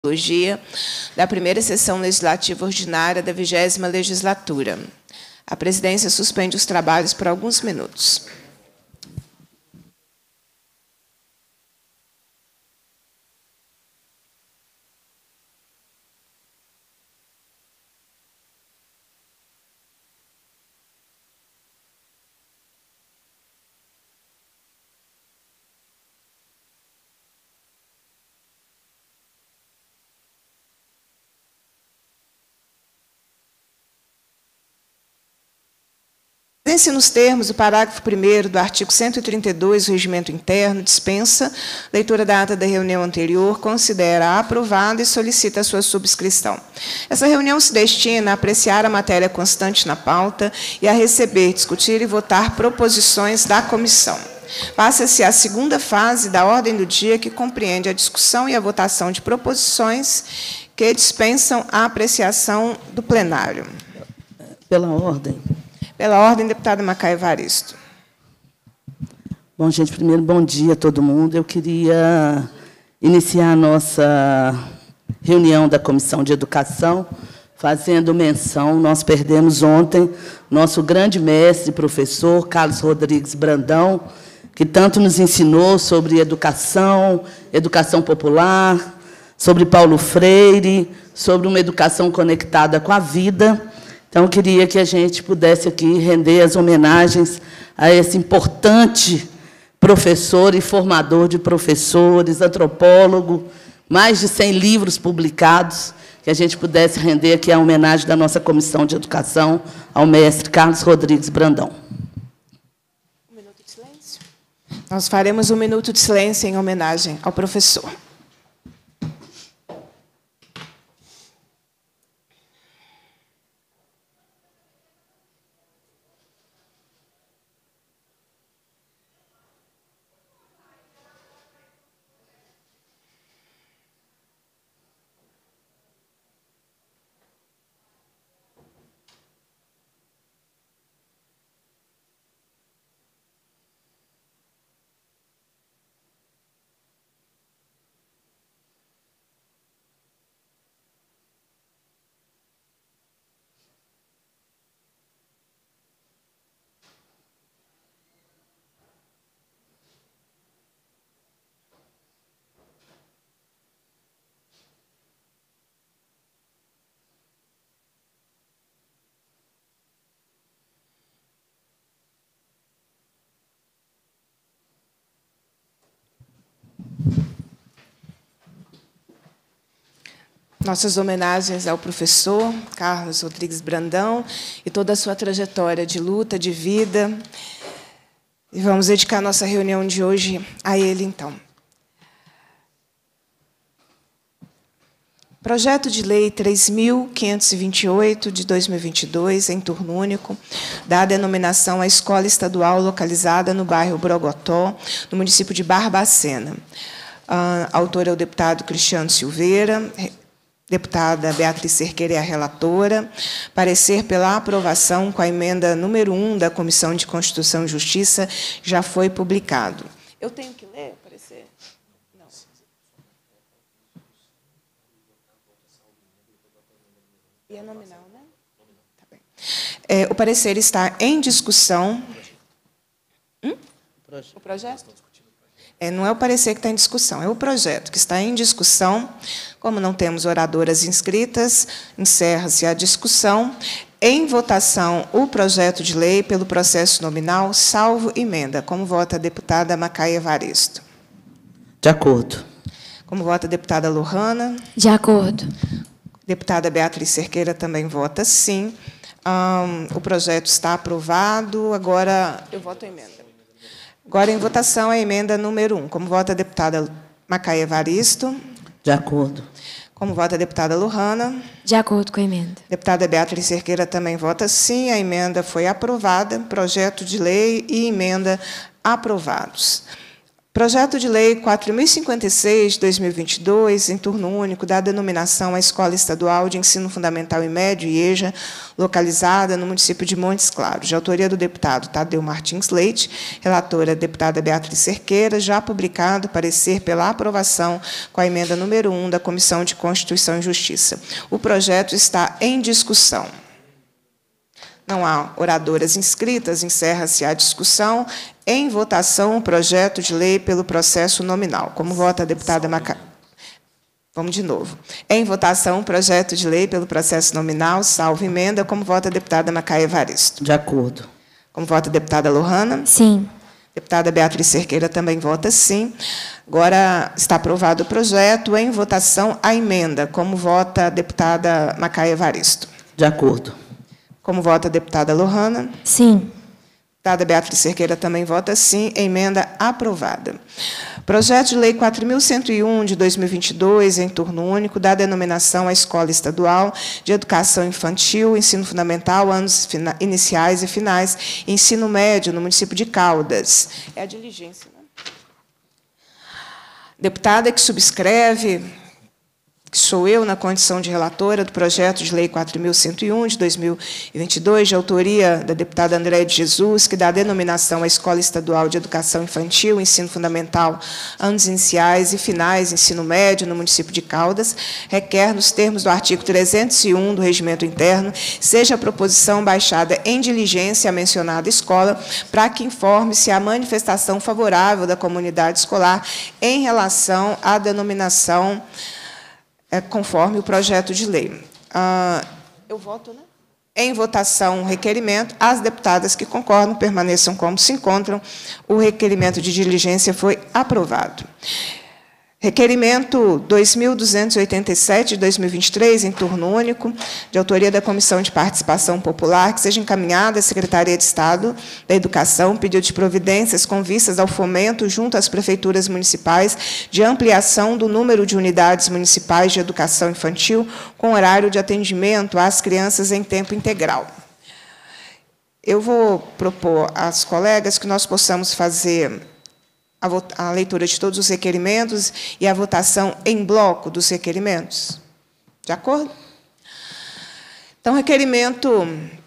Da primeira sessão legislativa ordinária da 20ª legislatura. A presidência suspende os trabalhos por alguns minutos. Nos termos do parágrafo 1º do artigo 132 do Regimento Interno, dispensa leitura da ata da reunião anterior, considera aprovada e solicita a sua subscrição. Essa reunião se destina a apreciar a matéria constante na pauta e a receber, discutir e votar proposições da comissão. Passa-se a segunda fase da ordem do dia, que compreende a discussão e a votação de proposições que dispensam a apreciação do plenário. Pela ordem. Pela ordem, deputada Macaia Evaristo. Bom, gente, primeiro, bom dia a todo mundo. Eu queria iniciar a nossa reunião da Comissão de Educação fazendo menção, nós perdemos ontem nosso grande mestre, professor Carlos Rodrigues Brandão, que tanto nos ensinou sobre educação, educação popular, sobre Paulo Freire, sobre uma educação conectada com a vida. Então, eu queria que a gente pudesse aqui render as homenagens a esse importante professor e formador de professores, antropólogo, mais de 100 livros publicados, que a gente pudesse render aqui a homenagem da nossa Comissão de Educação ao mestre Carlos Rodrigues Brandão. Um minuto de silêncio. Nós faremos um minuto de silêncio em homenagem ao professor. Nossas homenagens ao professor Carlos Rodrigues Brandão e toda a sua trajetória de luta, de vida. E vamos dedicar nossa reunião de hoje a ele, então. Projeto de Lei 3.528, de 2022, em turno único, dá a denominação à escola estadual localizada no bairro Brogotó, no município de Barbacena. Autor é o deputado Cristiano Silveira. Deputada Beatriz Cerqueira é a relatora. Parecer pela aprovação com a emenda número 1 da Comissão de Constituição e Justiça já foi publicado. Eu tenho que ler, parecer? Não. E é nominal, né? Tá bem. O parecer está em discussão. O projeto? Não é o parecer que está em discussão, é o projeto que está em discussão. Como não temos oradoras inscritas, encerra-se a discussão. Em votação, o projeto de lei pelo processo nominal, salvo emenda. Como vota a deputada Macaia Evaristo? De acordo. Como vota a deputada Lohana? De acordo. Deputada Beatriz Cerqueira também vota sim. O projeto está aprovado. Agora, eu voto a emenda. Agora, em votação, a emenda número 1. Como vota a deputada Macaia Evaristo? De acordo. Como vota a deputada Lohana? De acordo com a emenda. Deputada Beatriz Cerqueira também vota sim. A emenda foi aprovada. Projeto de lei e emenda aprovados. Projeto de Lei 4.056, de 2022, em turno único, dá denominação à Escola Estadual de Ensino Fundamental e Médio, IEJA, localizada no município de Montes Claros, de autoria do deputado Tadeu Martins Leite, relatora a deputada Beatriz Cerqueira, já publicado parecer pela aprovação com a emenda número 1 da Comissão de Constituição e Justiça. O projeto está em discussão. Não há oradoras inscritas, encerra-se a discussão. Em votação, o projeto de lei pelo processo nominal. Como vota a deputada Macaé? Vamos de novo. Em votação, o projeto de lei pelo processo nominal, salvo emenda. Como vota a deputada Macaé Evaristo? De acordo. Como vota a deputada Lohana? Sim. Deputada Beatriz Cerqueira também vota sim. Agora está aprovado o projeto. Em votação, a emenda. Como vota a deputada Macaé Evaristo? De acordo. Como vota a deputada Lohana? Sim. Deputada Beatriz Cerqueira também vota sim. Emenda aprovada. Projeto de Lei 4.101, de 2022, em turno único, dá denominação à Escola Estadual de Educação Infantil, Ensino Fundamental, anos iniciais e finais, ensino médio, no município de Caldas. É a diligência, né? Deputada que subscreve, que sou eu, na condição de relatora do projeto de lei 4.101, de 2022, de autoria da deputada Andréia de Jesus, que dá denominação à Escola Estadual de Educação Infantil, Ensino Fundamental, anos iniciais e finais, ensino médio, no município de Caldas, requer, nos termos do artigo 301 do Regimento Interno, seja a proposição baixada em diligência a mencionada escola, para que informe-se a manifestação favorável da comunidade escolar em relação à denominação conforme o projeto de lei. Eu voto, né? Em votação, o requerimento. As deputadas que concordam permaneçam como se encontram. O requerimento de diligência foi aprovado. Requerimento 2.287, de 2023, em turno único, de autoria da Comissão de Participação Popular, que seja encaminhada à Secretaria de Estado da Educação, pedido de providências com vistas ao fomento, junto às prefeituras municipais, de ampliação do número de unidades municipais de educação infantil, com horário de atendimento às crianças em tempo integral. Eu vou propor às colegas que nós possamos fazer a leitura de todos os requerimentos e a votação em bloco dos requerimentos. De acordo? Então, requerimento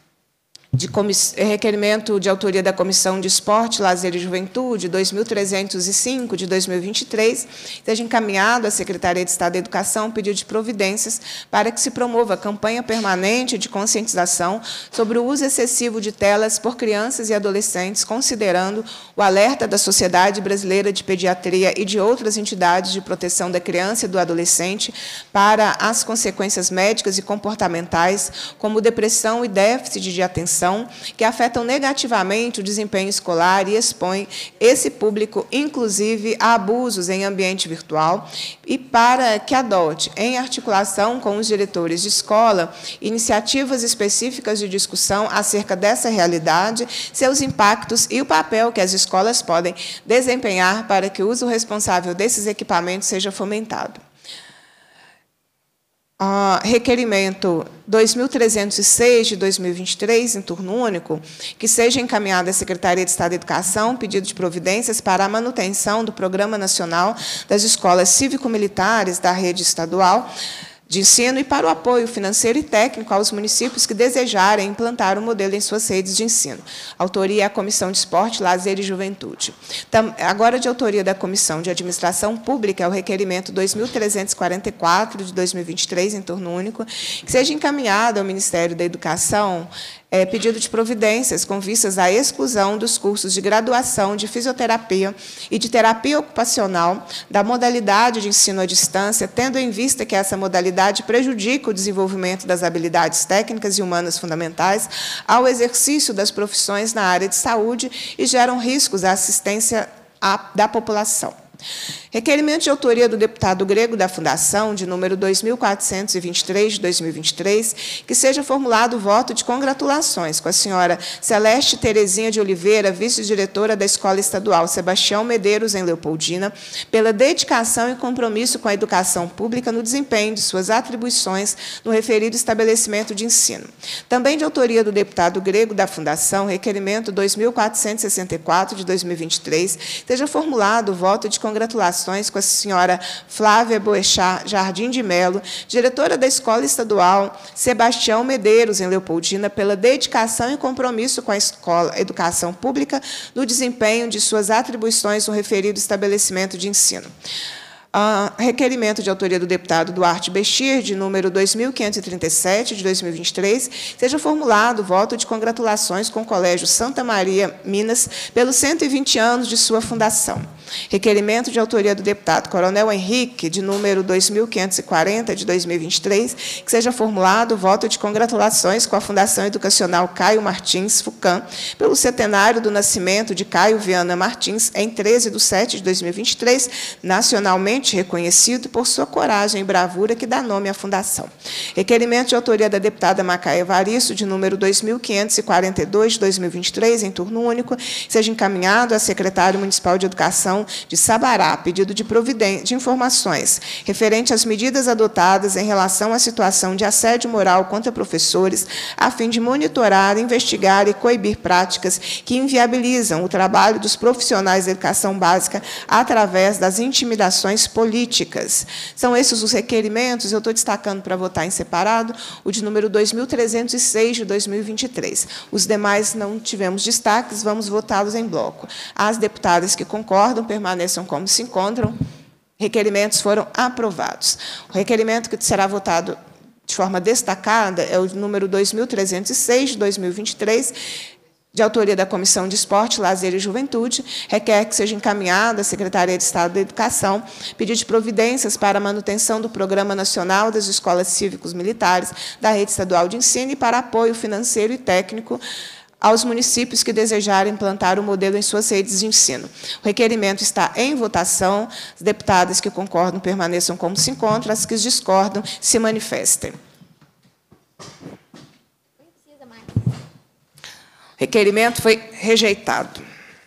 de autoria da Comissão de Esporte, Lazer e Juventude, 2.305, de 2023, seja encaminhado à Secretaria de Estado da Educação pedido de providências para que se promova a campanha permanente de conscientização sobre o uso excessivo de telas por crianças e adolescentes, considerando o alerta da Sociedade Brasileira de Pediatria e de outras entidades de proteção da criança e do adolescente para as consequências médicas e comportamentais, como depressão e déficit de atenção, que afetam negativamente o desempenho escolar e expõem esse público, inclusive, a abusos em ambiente virtual, e para que adote, em articulação com os diretores de escola, iniciativas específicas de discussão acerca dessa realidade, seus impactos e o papel que as escolas podem desempenhar para que o uso responsável desses equipamentos seja fomentado. Requerimento 2.306, de 2023, em turno único, que seja encaminhado à Secretaria de Estado da Educação pedido de providências para a manutenção do Programa Nacional das Escolas Cívico-Militares da Rede Estadual de Ensino e para o apoio financeiro e técnico aos municípios que desejarem implantar o modelo em suas redes de ensino. Autoria é a Comissão de Esporte, Lazer e Juventude. Agora, de autoria da Comissão de Administração Pública, é o requerimento 2.344, de 2023, em turno único, que seja encaminhado ao Ministério da Educação pedido de providências com vistas à exclusão dos cursos de graduação de fisioterapia e de terapia ocupacional da modalidade de ensino à distância, tendo em vista que essa modalidade prejudica o desenvolvimento das habilidades técnicas e humanas fundamentais ao exercício das profissões na área de saúde e geram riscos à assistência da população. Requerimento de autoria do deputado Grego da Fundação, de número 2423, de 2023, que seja formulado o voto de congratulações com a senhora Celeste Terezinha de Oliveira, vice-diretora da Escola Estadual Sebastião Medeiros, em Leopoldina, pela dedicação e compromisso com a educação pública no desempenho de suas atribuições no referido estabelecimento de ensino. Também de autoria do deputado Grego da Fundação, requerimento 2464, de 2023, seja formulado o voto de congratulações com a senhora Flávia Boechat Jardim de Melo, diretora da Escola Estadual Sebastião Medeiros, em Leopoldina, pela dedicação e compromisso com a educação pública no desempenho de suas atribuições no referido estabelecimento de ensino. Requerimento de autoria do deputado Duarte Bechir, de número 2537, de 2023, seja formulado voto de congratulações com o Colégio Santa Maria, Minas, pelos 120 anos de sua fundação. Requerimento de autoria do deputado Coronel Henrique, de número 2540, de 2023, que seja formulado voto de congratulações com a Fundação Educacional Caio Martins, FUCAM, pelo centenário do nascimento de Caio Viana Martins, em 13/7 de 2023, nacionalmente reconhecido por sua coragem e bravura que dá nome à fundação. Requerimento de autoria da deputada Macaé Evaristo, de número 2542, de 2023, em turno único, seja encaminhado à secretário municipal de Educação de Sabará, pedido de providência de informações referente às medidas adotadas em relação à situação de assédio moral contra professores, a fim de monitorar, investigar e coibir práticas que inviabilizam o trabalho dos profissionais da educação básica através das intimidações políticas. São esses os requerimentos. Eu estou destacando para votar em separado o de número 2306, de 2023. Os demais não tivemos destaques, vamos votá-los em bloco. As deputadas que concordam permaneçam como se encontram. Requerimentos foram aprovados. O requerimento que será votado de forma destacada é o número 2306, de 2023, de autoria da Comissão de Esporte, Lazer e Juventude, requer que seja encaminhada à Secretaria de Estado da Educação pedido de providências para a manutenção do Programa Nacional das Escolas Cívicos Militares da Rede Estadual de Ensino e para apoio financeiro e técnico aos municípios que desejarem implantar o modelo em suas redes de ensino. O requerimento está em votação. As deputadas que concordam permaneçam como se encontram, as que discordam se manifestem. O requerimento foi rejeitado.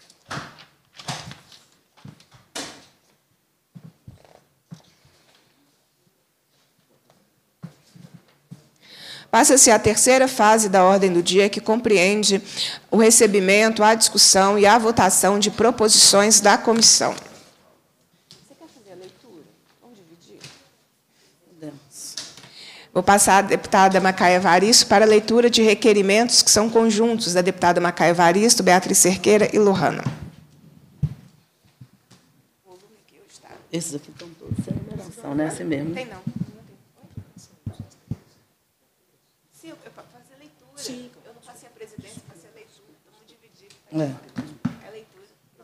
Passa-se a terceira fase da ordem do dia, que compreende o recebimento, a discussão e a votação de proposições da comissão. Você quer fazer a leitura? Vamos dividir? Podemos. Vou passar a deputada Macaé Evaristo para a leitura de requerimentos que são conjuntos da deputada Macaé Evaristo, Beatriz Cerqueira e Lohana. Esses aqui estão todos sem numeração, né? Assim mesmo. Tem não. Sim. Eu não passei a presidência, passei a leitura. Vamos dividir. É leitura.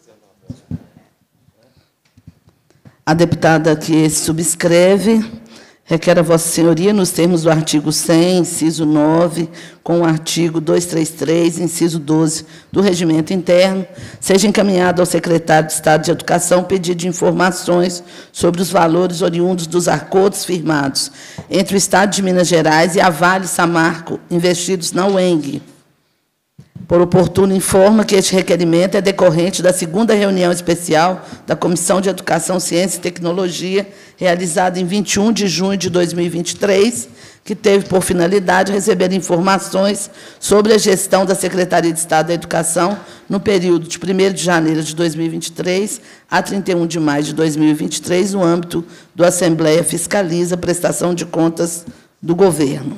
A deputada que subscreve requer a Vossa Senhoria, nos termos do artigo 100, inciso 9, com o artigo 233, inciso 12 do Regimento Interno, seja encaminhado ao secretário de Estado de Educação pedido de informações sobre os valores oriundos dos acordos firmados entre o Estado de Minas Gerais e a Vale Samarco, investidos na UENG. Por oportuno, informa que este requerimento é decorrente da segunda reunião especial da Comissão de Educação, Ciência e Tecnologia, realizada em 21 de junho de 2023, que teve por finalidade receber informações sobre a gestão da Secretaria de Estado da Educação no período de 1º de janeiro de 2023 a 31 de maio de 2023, no âmbito do Assembleia Fiscaliza a Prestação de Contas do Governo.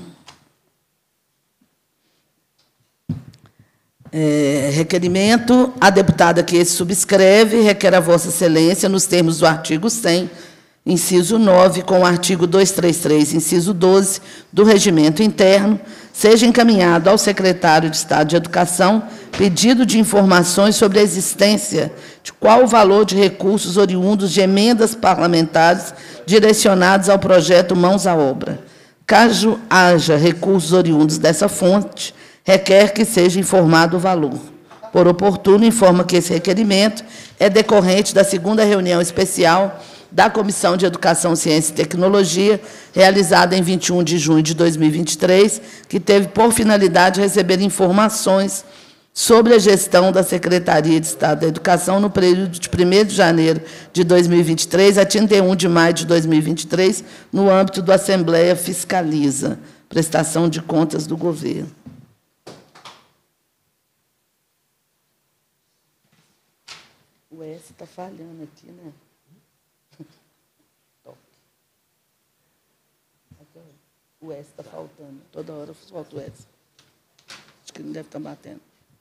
Requerimento, a deputada que esse subscreve requer a Vossa Excelência, nos termos do artigo 100, inciso 9, com o artigo 233, inciso 12, do Regimento Interno, seja encaminhado ao secretário de Estado de Educação pedido de informações sobre a existência de qual o valor de recursos oriundos de emendas parlamentares direcionados ao projeto Mãos à Obra. Caso haja recursos oriundos dessa fonte, requer que seja informado o valor. Por oportuno, informa que esse requerimento é decorrente da segunda reunião especial da Comissão de Educação, Ciência e Tecnologia, realizada em 21 de junho de 2023, que teve por finalidade receber informações sobre a gestão da Secretaria de Estado da Educação no período de 1º de janeiro de 2023 a 31 de maio de 2023, no âmbito do Assembleia Fiscaliza, prestação de contas do governo. O S está falhando aqui, né? O S está faltando. Toda hora falta o S. Acho que não deve estar batendo.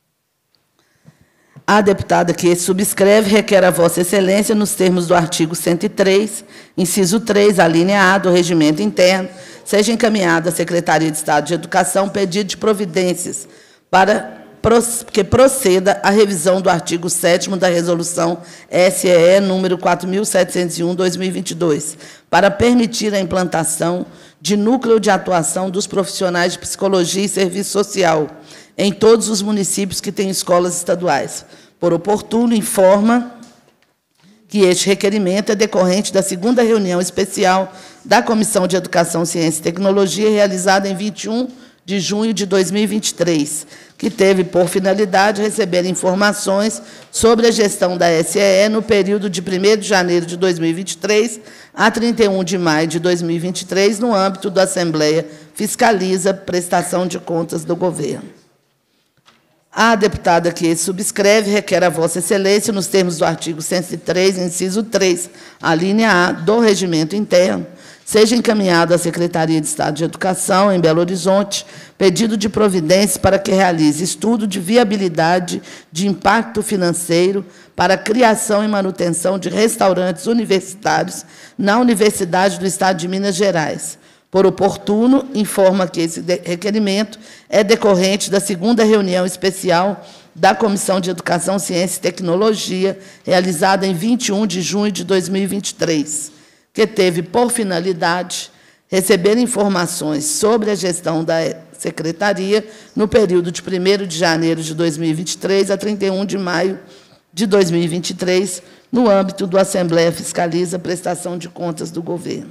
A deputada que subscreve requer a Vossa Excelência, nos termos do artigo 103, inciso 3, a linha A do Regimento Interno, seja encaminhada à Secretaria de Estado de Educação pedido de providências para que proceda à revisão do artigo 7º da Resolução SEE número 4.701/2022, para permitir a implantação de núcleo de atuação dos profissionais de psicologia e serviço social em todos os municípios que têm escolas estaduais. Por oportuno, informa que este requerimento é decorrente da segunda reunião especial da Comissão de Educação, Ciência e Tecnologia, realizada em 21 de junho de 2023, que teve por finalidade receber informações sobre a gestão da SEE no período de 1º de janeiro de 2023 a 31 de maio de 2023, no âmbito da Assembleia Fiscaliza, prestação de contas do governo. A deputada que subscreve requer a Vossa Excelência, nos termos do artigo 103, inciso 3, a linha A do Regimento Interno, seja encaminhado à Secretaria de Estado de Educação, em Belo Horizonte, pedido de providências para que realize estudo de viabilidade de impacto financeiro para a criação e manutenção de restaurantes universitários na Universidade do Estado de Minas Gerais. Por oportuno, informa que esse requerimento é decorrente da segunda reunião especial da Comissão de Educação, Ciência e Tecnologia, realizada em 21 de junho de 2023, que teve por finalidade receber informações sobre a gestão da Secretaria no período de 1º de janeiro de 2023 a 31 de maio de 2023, no âmbito do Assembleia Fiscaliza, prestação de contas do governo.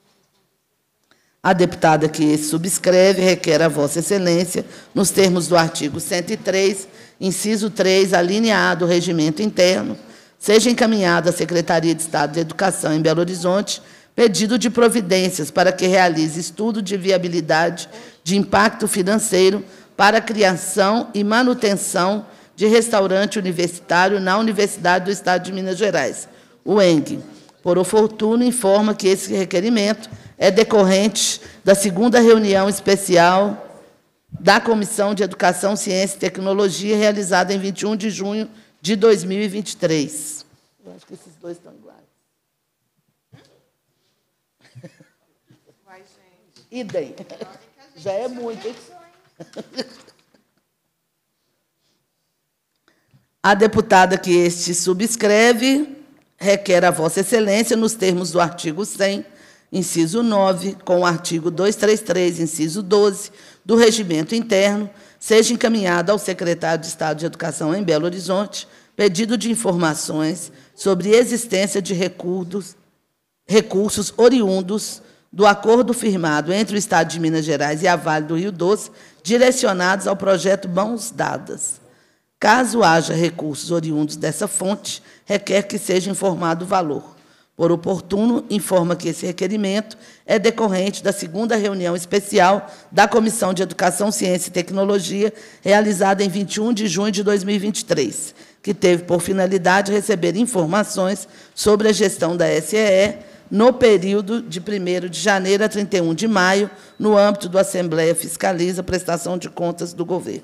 A deputada que subscreve requer a Vossa Excelência, nos termos do artigo 103, inciso 3, a linha A do Regimento Interno, seja encaminhada à Secretaria de Estado de Educação, em Belo Horizonte, pedido de providências para que realize estudo de viabilidade de impacto financeiro para a criação e manutenção de restaurante universitário na Universidade do Estado de Minas Gerais, o ENG. Por oportuno, informa que esse requerimento é decorrente da segunda reunião especial da Comissão de Educação, Ciência e Tecnologia, realizada em 21 de junho de 2023. Eu acho que esses dois estão iguais. Idem. Já é muito, hein? A deputada que este subscreve requer a Vossa Excelência, nos termos do artigo 100, inciso 9, com o artigo 233, inciso 12, do Regimento Interno, seja encaminhado ao secretário de Estado de Educação, em Belo Horizonte, pedido de informações sobre existência de recursos oriundos do acordo firmado entre o Estado de Minas Gerais e a Vale do Rio Doce, direcionados ao projeto Mãos Dadas. Caso haja recursos oriundos dessa fonte, requer que seja informado o valor. Por oportuno, informa que esse requerimento é decorrente da segunda reunião especial da Comissão de Educação, Ciência e Tecnologia, realizada em 21 de junho de 2023, que teve por finalidade receber informações sobre a gestão da SEE no período de 1º de janeiro a 31 de maio, no âmbito do Assembleia Fiscaliza, prestação de contas do governo.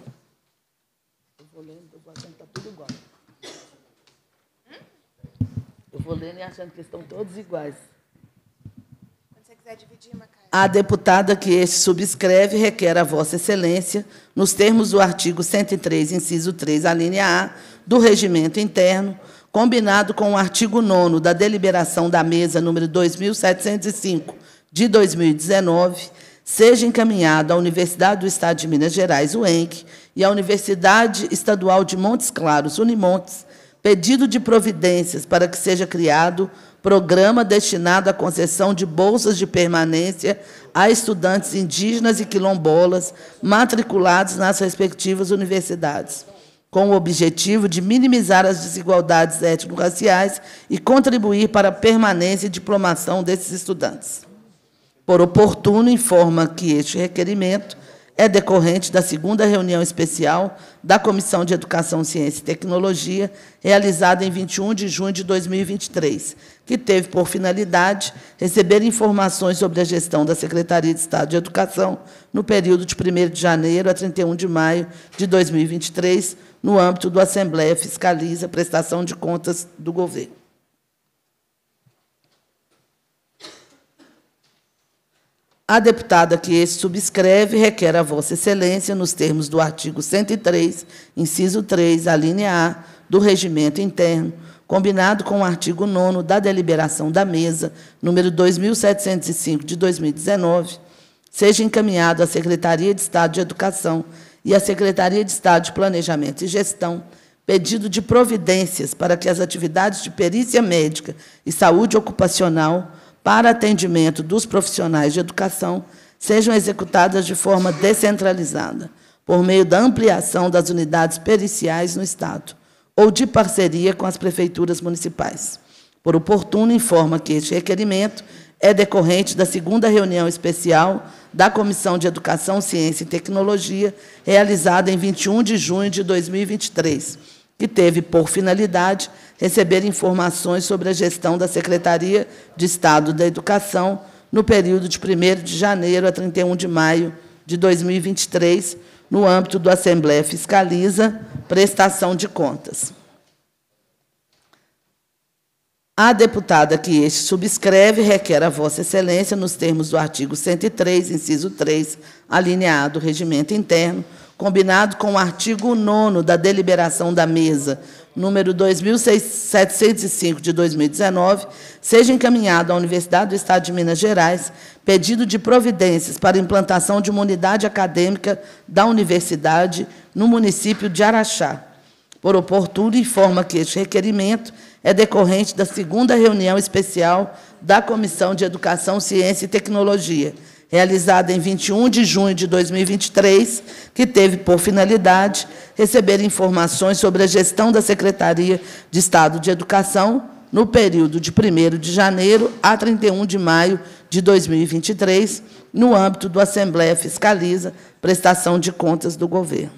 Eu vou lendo e achando que estão todos iguais. Quando você quiser dividir, Macaé. A deputada que este subscreve requer a Vossa Excelência, nos termos do artigo 103, inciso 3, a linha A, do Regimento Interno, combinado com o artigo 9º da deliberação da mesa número 2.705, de 2019, seja encaminhado à Universidade do Estado de Minas Gerais, UENC, e à Universidade Estadual de Montes Claros, Unimontes, pedido de providências para que seja criado programa destinado à concessão de bolsas de permanência a estudantes indígenas e quilombolas matriculados nas respectivas universidades, com o objetivo de minimizar as desigualdades étnico-raciais e contribuir para a permanência e diplomação desses estudantes. Por oportuno, informa que este requerimento é decorrente da segunda reunião especial da Comissão de Educação, Ciência e Tecnologia, realizada em 21 de junho de 2023, que teve por finalidade receber informações sobre a gestão da Secretaria de Estado de Educação no período de 1º de janeiro a 31 de maio de 2023, no âmbito do Assembleia Fiscaliza Prestação de Contas do Governo. A deputada que este subscreve requer a Vossa Excelência, nos termos do artigo 103, inciso 3, a linha A, do Regimento Interno, combinado com o artigo 9º da deliberação da Mesa, número 2705, de 2019, seja encaminhado à Secretaria de Estado de Educação e à Secretaria de Estado de Planejamento e Gestão pedido de providências para que as atividades de perícia médica e saúde ocupacional para atendimento dos profissionais de educação sejam executadas de forma descentralizada, por meio da ampliação das unidades periciais no Estado, ou de parceria com as prefeituras municipais. Por oportuno, informa que este requerimento é decorrente da segunda reunião especial da Comissão de Educação, Ciência e Tecnologia, realizada em 21 de junho de 2023, que teve por finalidade receber informações sobre a gestão da Secretaria de Estado da Educação no período de 1º de janeiro a 31 de maio de 2023, no âmbito do Assembleia Fiscaliza Prestação de Contas. A deputada que este subscreve requer a Vossa Excelência, nos termos do artigo 103, inciso 3, a linha A do Regimento Interno, combinado com o artigo 9º da deliberação da Mesa, número 2705, de 2019, seja encaminhado à Universidade do Estado de Minas Gerais pedido de providências para a implantação de uma unidade acadêmica da universidade no município de Araxá. Por oportuno, informa que este requerimento é decorrente da segunda reunião especial da Comissão de Educação, Ciência e Tecnologia, realizada em 21 de junho de 2023, que teve por finalidade receber informações sobre a gestão da Secretaria de Estado de Educação no período de 1º de janeiro a 31 de maio de 2023, no âmbito do Assembleia Fiscaliza Prestação de Contas do Governo.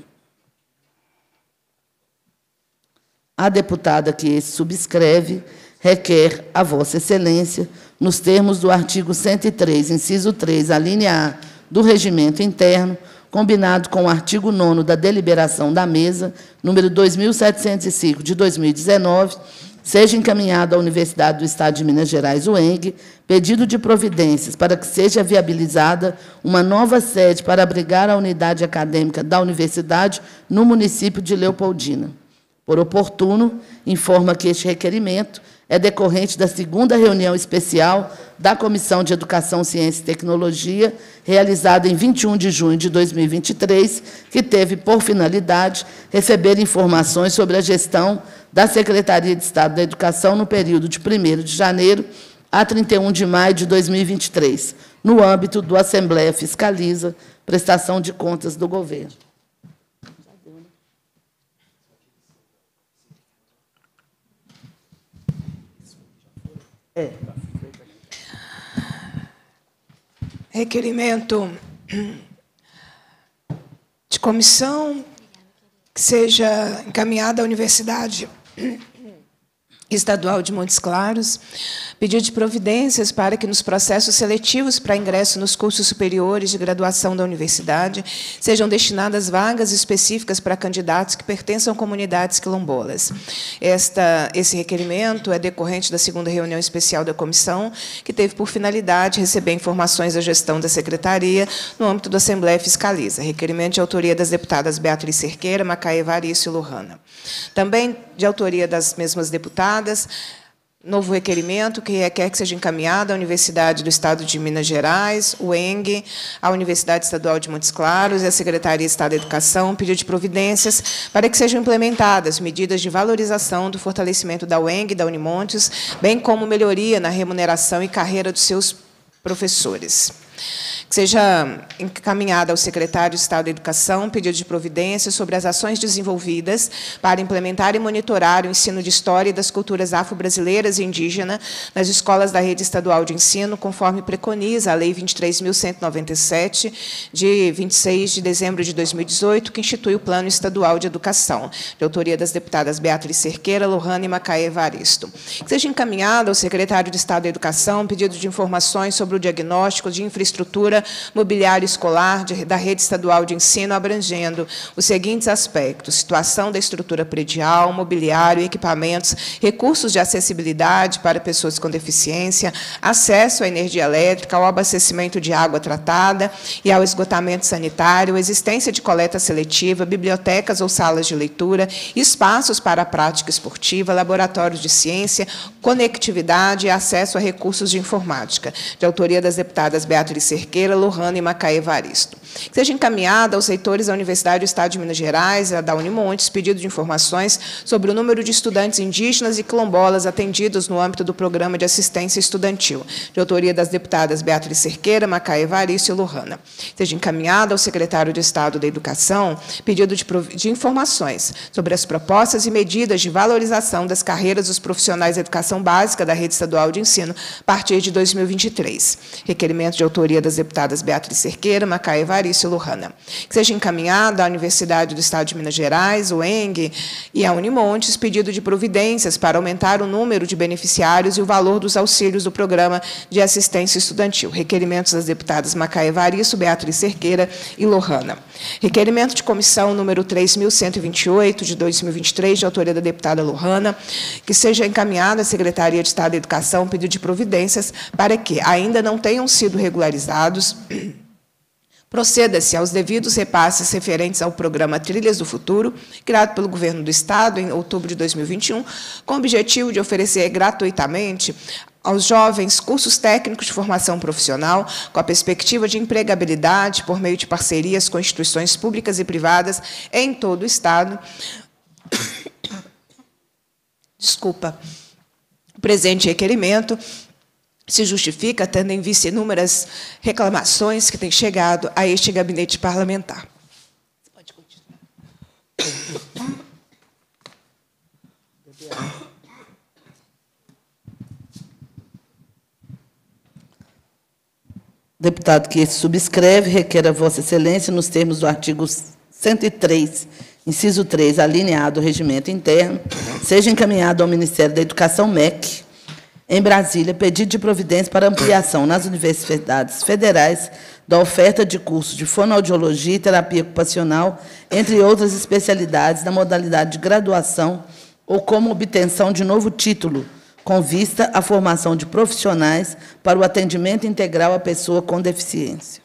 A deputada que este subscreve requer a Vossa Excelência, nos termos do artigo 103, inciso 3, a linha A do Regimento Interno, combinado com o artigo 9º da deliberação da Mesa, número 2705, de 2019, seja encaminhado à Universidade do Estado de Minas Gerais, UENG, pedido de providências para que seja viabilizada uma nova sede para abrigar a unidade acadêmica da universidade no município de Leopoldina. Por oportuno, informa que este requerimento é decorrente da segunda reunião especial da Comissão de Educação, Ciência e Tecnologia, realizada em 21 de junho de 2023, que teve por finalidade receber informações sobre a gestão da Secretaria de Estado da Educação no período de 1º de janeiro a 31 de maio de 2023, no âmbito do Assembleia Fiscaliza Prestação de Contas do Governo. Requerimento de comissão que seja encaminhado à Universidade Estadual de Montes Claros, pedido de providências para que nos processos seletivos para ingresso nos cursos superiores de graduação da universidade sejam destinadas vagas específicas para candidatos que pertençam a comunidades quilombolas. Esse requerimento é decorrente da segunda reunião especial da comissão, que teve por finalidade receber informações da gestão da secretaria no âmbito da Assembleia Fiscaliza. Requerimento de autoria das deputadas Beatriz Cerqueira, Macaé Varício e Lohana. Também de autoria das mesmas deputadas, Novo requerimento que requer que seja encaminhado à Universidade do Estado de Minas Gerais, UENG, à Universidade Estadual de Montes Claros e à Secretaria de Estado da Educação, pedido de providências para que sejam implementadas medidas de valorização do fortalecimento da UENG e da Unimontes, bem como melhoria na remuneração e carreira dos seus professores. Que seja encaminhada ao secretário de Estado da Educação pedido de providência sobre as ações desenvolvidas para implementar e monitorar o ensino de história e das culturas afro-brasileiras e indígenas nas escolas da rede estadual de ensino, conforme preconiza a Lei 23.197, de 26 de dezembro de 2018, que institui o Plano Estadual de Educação, de autoria das deputadas Beatriz Cerqueira, Lohana e Macaé Evaristo. Que seja encaminhado ao secretário de Estado da Educação pedido de informações sobre o diagnóstico de infraestrutura mobiliário escolar da rede estadual de ensino, abrangendo os seguintes aspectos: situação da estrutura predial, mobiliário, equipamentos, recursos de acessibilidade para pessoas com deficiência, acesso à energia elétrica, ao abastecimento de água tratada e ao esgotamento sanitário, existência de coleta seletiva, bibliotecas ou salas de leitura, espaços para a prática esportiva, laboratórios de ciência, conectividade e acesso a recursos de informática, de autoria das deputadas Beatriz Cerqueira, Lohana e Macaé Evaristo. Que seja encaminhada aos reitores da Universidade do Estado de Minas Gerais e da Unimontes pedido de informações sobre o número de estudantes indígenas e quilombolas atendidos no âmbito do Programa de Assistência Estudantil, de autoria das deputadas Beatriz Cerqueira, Macaé Evaristo e Lohana. Que seja encaminhada ao secretário de Estado da Educação pedido de informações sobre as propostas e medidas de valorização das carreiras dos profissionais da educação básica da rede estadual de ensino a partir de 2023. Requerimento de autoria das deputadas Beatriz Cerqueira, Macaé Evaristo e Lohana. Que seja encaminhado à Universidade do Estado de Minas Gerais, UENG, e à Unimontes pedido de providências para aumentar o número de beneficiários e o valor dos auxílios do Programa de Assistência Estudantil. Requerimentos das deputadas Macaé Evaristo, Beatriz Cerqueira e Lohana. Requerimento de comissão número 3.128, de 2023, de autoria da deputada Lohana, que seja encaminhado à Secretaria de Estado da Educação pedido de providências para que ainda não tenham sido regularizados, proceda-se aos devidos repasses referentes ao programa Trilhas do Futuro, criado pelo Governo do Estado em outubro de 2021, com o objetivo de oferecer gratuitamente aos jovens cursos técnicos de formação profissional, com a perspectiva de empregabilidade por meio de parcerias com instituições públicas e privadas em todo o Estado. Desculpa. O presente requerimento se justifica tendo em vista inúmeras reclamações que têm chegado a este gabinete parlamentar. Você pode continuar. Deputado que subscreve, requer a Vossa Excelência, nos termos do artigo 103, inciso 3, alineado ao regimento interno, seja encaminhado ao Ministério da Educação, MEC, em Brasília, pedido de providência para ampliação nas universidades federais da oferta de cursos de fonoaudiologia e terapia ocupacional, entre outras especialidades da modalidade de graduação ou como obtenção de novo título, com vista à formação de profissionais para o atendimento integral à pessoa com deficiência.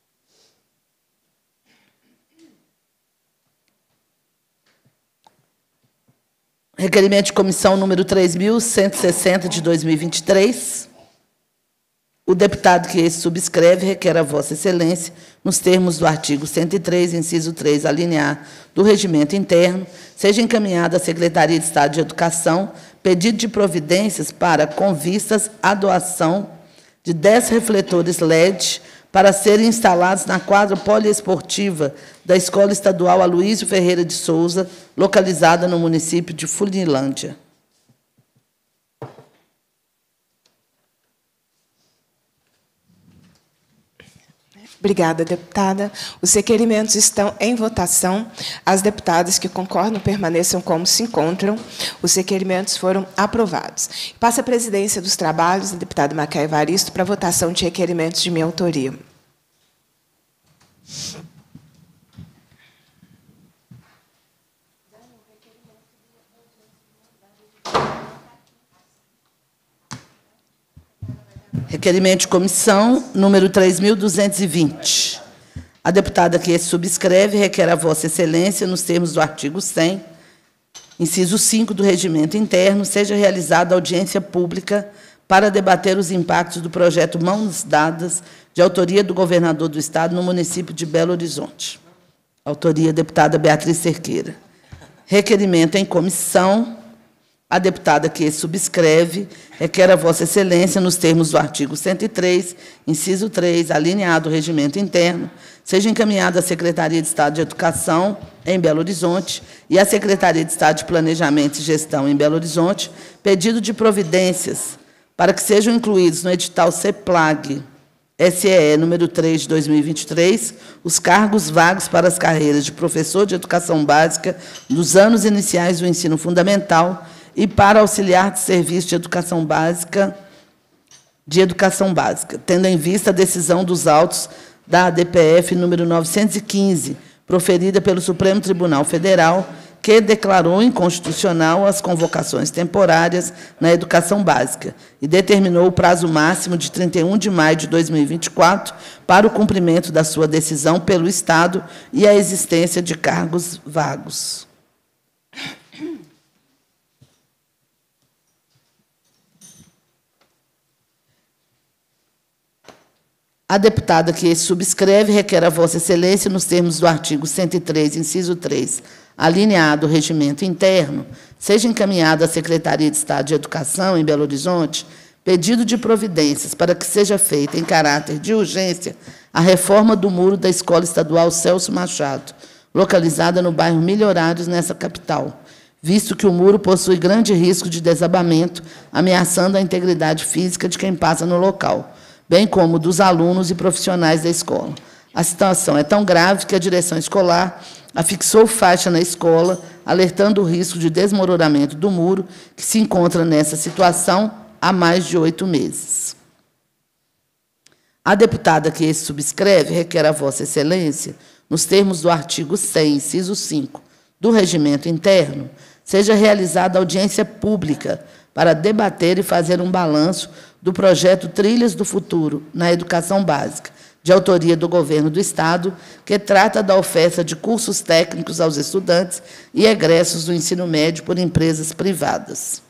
Requerimento de comissão número 3.160, de 2023. O deputado que esse subscreve requer a Vossa Excelência, nos termos do artigo 103, inciso 3, alinear do regimento interno, seja encaminhado à Secretaria de Estado de Educação pedido de providências para, com vistas à doação de 10 refletores LED para serem instalados na quadra poliesportiva da Escola Estadual Aloísio Ferreira de Souza, localizada no município de Funilândia. Obrigada, deputada. Os requerimentos estão em votação. As deputadas que concordam permaneçam como se encontram. Os requerimentos foram aprovados. Passa a presidência dos trabalhos da deputada Macaé Evaristo para votação de requerimentos de minha autoria. Requerimento de comissão, número 3.220. A deputada que subscreve requer a Vossa Excelência, nos termos do artigo 100, inciso 5 do Regimento Interno, seja realizada audiência pública para debater os impactos do projeto Mãos Dadas, de autoria do governador do Estado, no município de Belo Horizonte. Autoria, deputada Beatriz Cerqueira. Requerimento em comissão. A deputada que subscreve requer a Vossa Excelência, nos termos do artigo 103, inciso 3, alineado ao Regimento Interno, seja encaminhada à Secretaria de Estado de Educação, em Belo Horizonte, e à Secretaria de Estado de Planejamento e Gestão, em Belo Horizonte, pedido de providências para que sejam incluídos no edital CEPLAG, SEE número 3 de 2023, os cargos vagos para as carreiras de professor de educação básica nos anos iniciais do ensino fundamental e para auxiliar de serviço de educação básica, tendo em vista a decisão dos autos da ADPF número 915, proferida pelo Supremo Tribunal Federal, que declarou inconstitucional as convocações temporárias na educação básica e determinou o prazo máximo de 31 de maio de 2024 para o cumprimento da sua decisão pelo Estado e a existência de cargos vagos. A deputada que subscreve requer a Vossa Excelência, nos termos do artigo 103, inciso 3, alineado ao Regimento Interno, seja encaminhado à Secretaria de Estado de Educação, em Belo Horizonte, pedido de providências para que seja feita, em caráter de urgência, a reforma do muro da Escola Estadual Celso Machado, localizada no bairro Miliorários, nessa capital, visto que o muro possui grande risco de desabamento, ameaçando a integridade física de quem passa no local, bem como dos alunos e profissionais da escola. A situação é tão grave que a direção escolar afixou faixa na escola, alertando o risco de desmoronamento do muro, que se encontra nessa situação há mais de 8 meses. A deputada que subscreve requer a Vossa Excelência, nos termos do artigo 100, inciso 5, do Regimento Interno, seja realizada audiência pública para debater e fazer um balanço do projeto Trilhas do Futuro na Educação Básica, de autoria do Governo do Estado, que trata da oferta de cursos técnicos aos estudantes e egressos do ensino médio por empresas privadas.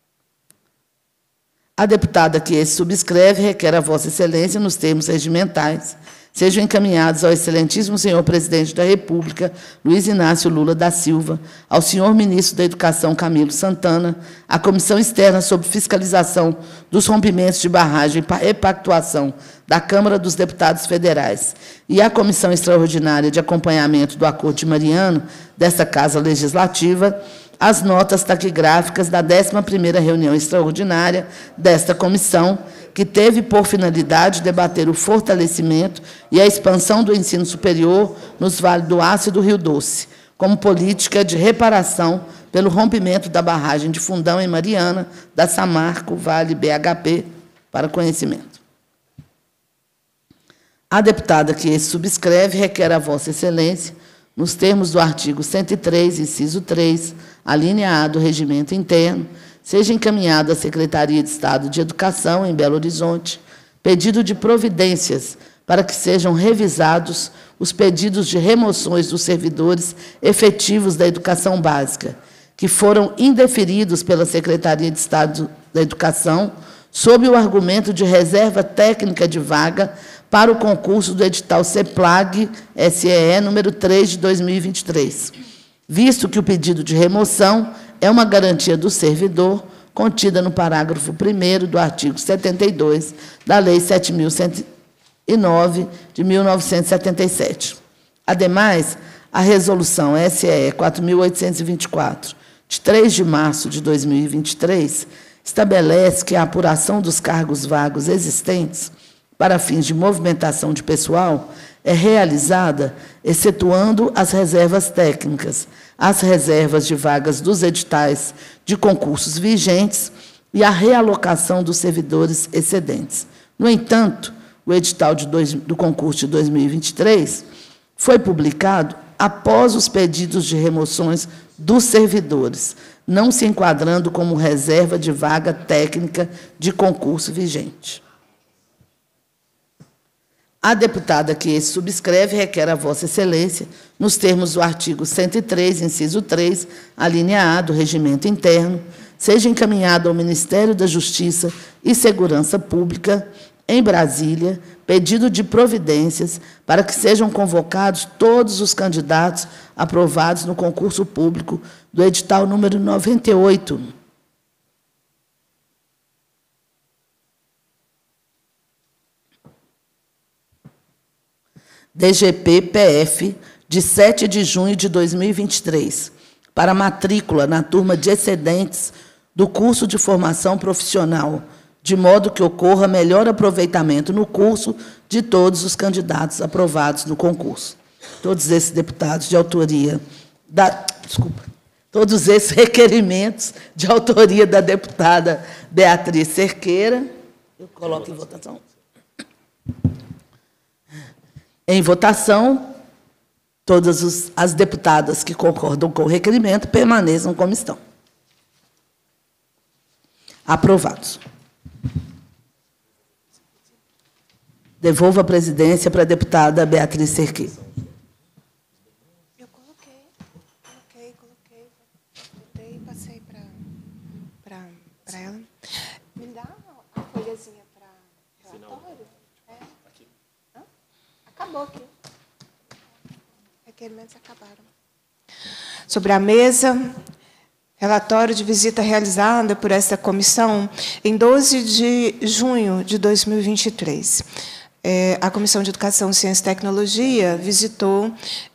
A deputada que subscreve requer a Vossa Excelência, nos termos regimentais, sejam encaminhados ao excelentíssimo senhor Presidente da República, Luiz Inácio Lula da Silva, ao senhor Ministro da Educação, Camilo Santana, à Comissão Externa sobre Fiscalização dos Rompimentos de Barragem e Repactuação da Câmara dos Deputados Federais e à Comissão Extraordinária de Acompanhamento do Acordo de Mariano, desta Casa Legislativa, as notas taquigráficas da 11ª reunião extraordinária desta comissão, que teve por finalidade debater o fortalecimento e a expansão do ensino superior nos Vales do Aço e do Rio Doce, como política de reparação pelo rompimento da barragem de Fundão em Mariana, da Samarco, Vale BHP, para conhecimento. A deputada que subscreve requer a Vossa Excelência, nos termos do artigo 103, inciso 3, alineado ao Regimento Interno, seja encaminhado à Secretaria de Estado de Educação, em Belo Horizonte, pedido de providências para que sejam revisados os pedidos de remoções dos servidores efetivos da educação básica, que foram indeferidos pela Secretaria de Estado da Educação, sob o argumento de reserva técnica de vaga para o concurso do edital CEPLAG, SEE, número 3 de 2023, visto que o pedido de remoção é uma garantia do servidor, contida no parágrafo 1º do artigo 72 da Lei 7.109, de 1977. Ademais, a Resolução SEE 4.824, de 3 de março de 2023, estabelece que a apuração dos cargos vagos existentes para fins de movimentação de pessoal é realizada excetuando as reservas técnicas, as reservas de vagas dos editais de concursos vigentes e a realocação dos servidores excedentes. No entanto, o edital do concurso de 2023 foi publicado após os pedidos de remoções dos servidores, não se enquadrando como reserva de vaga técnica de concurso vigente. A deputada que esse subscreve requer a Vossa Excelência, nos termos do artigo 103, inciso 3, a linha A do Regimento Interno, seja encaminhado ao Ministério da Justiça e Segurança Pública, em Brasília, pedido de providências para que sejam convocados todos os candidatos aprovados no concurso público do edital número 98, DGP-PF, de 7 de junho de 2023, para matrícula na turma de excedentes do curso de formação profissional, de modo que ocorra melhor aproveitamento no curso de todos os candidatos aprovados no concurso. Todos esses deputados de autoria da... Desculpa. Todos esses requerimentos de autoria da deputada Beatriz Cerqueira. Eu coloco em votação. Em votação, todas as deputadas que concordam com o requerimento permaneçam como estão. Aprovados. Devolvo a presidência para a deputada Beatriz Cerqueira. Eu coloquei e passei para ela. Me dá a folhazinha para relatório? Aqui. Acabou aqui. Requerimentos acabaram. Sobre a mesa, relatório de visita realizada por esta comissão em 12 de junho de 2023. A Comissão de Educação, Ciência e Tecnologia visitou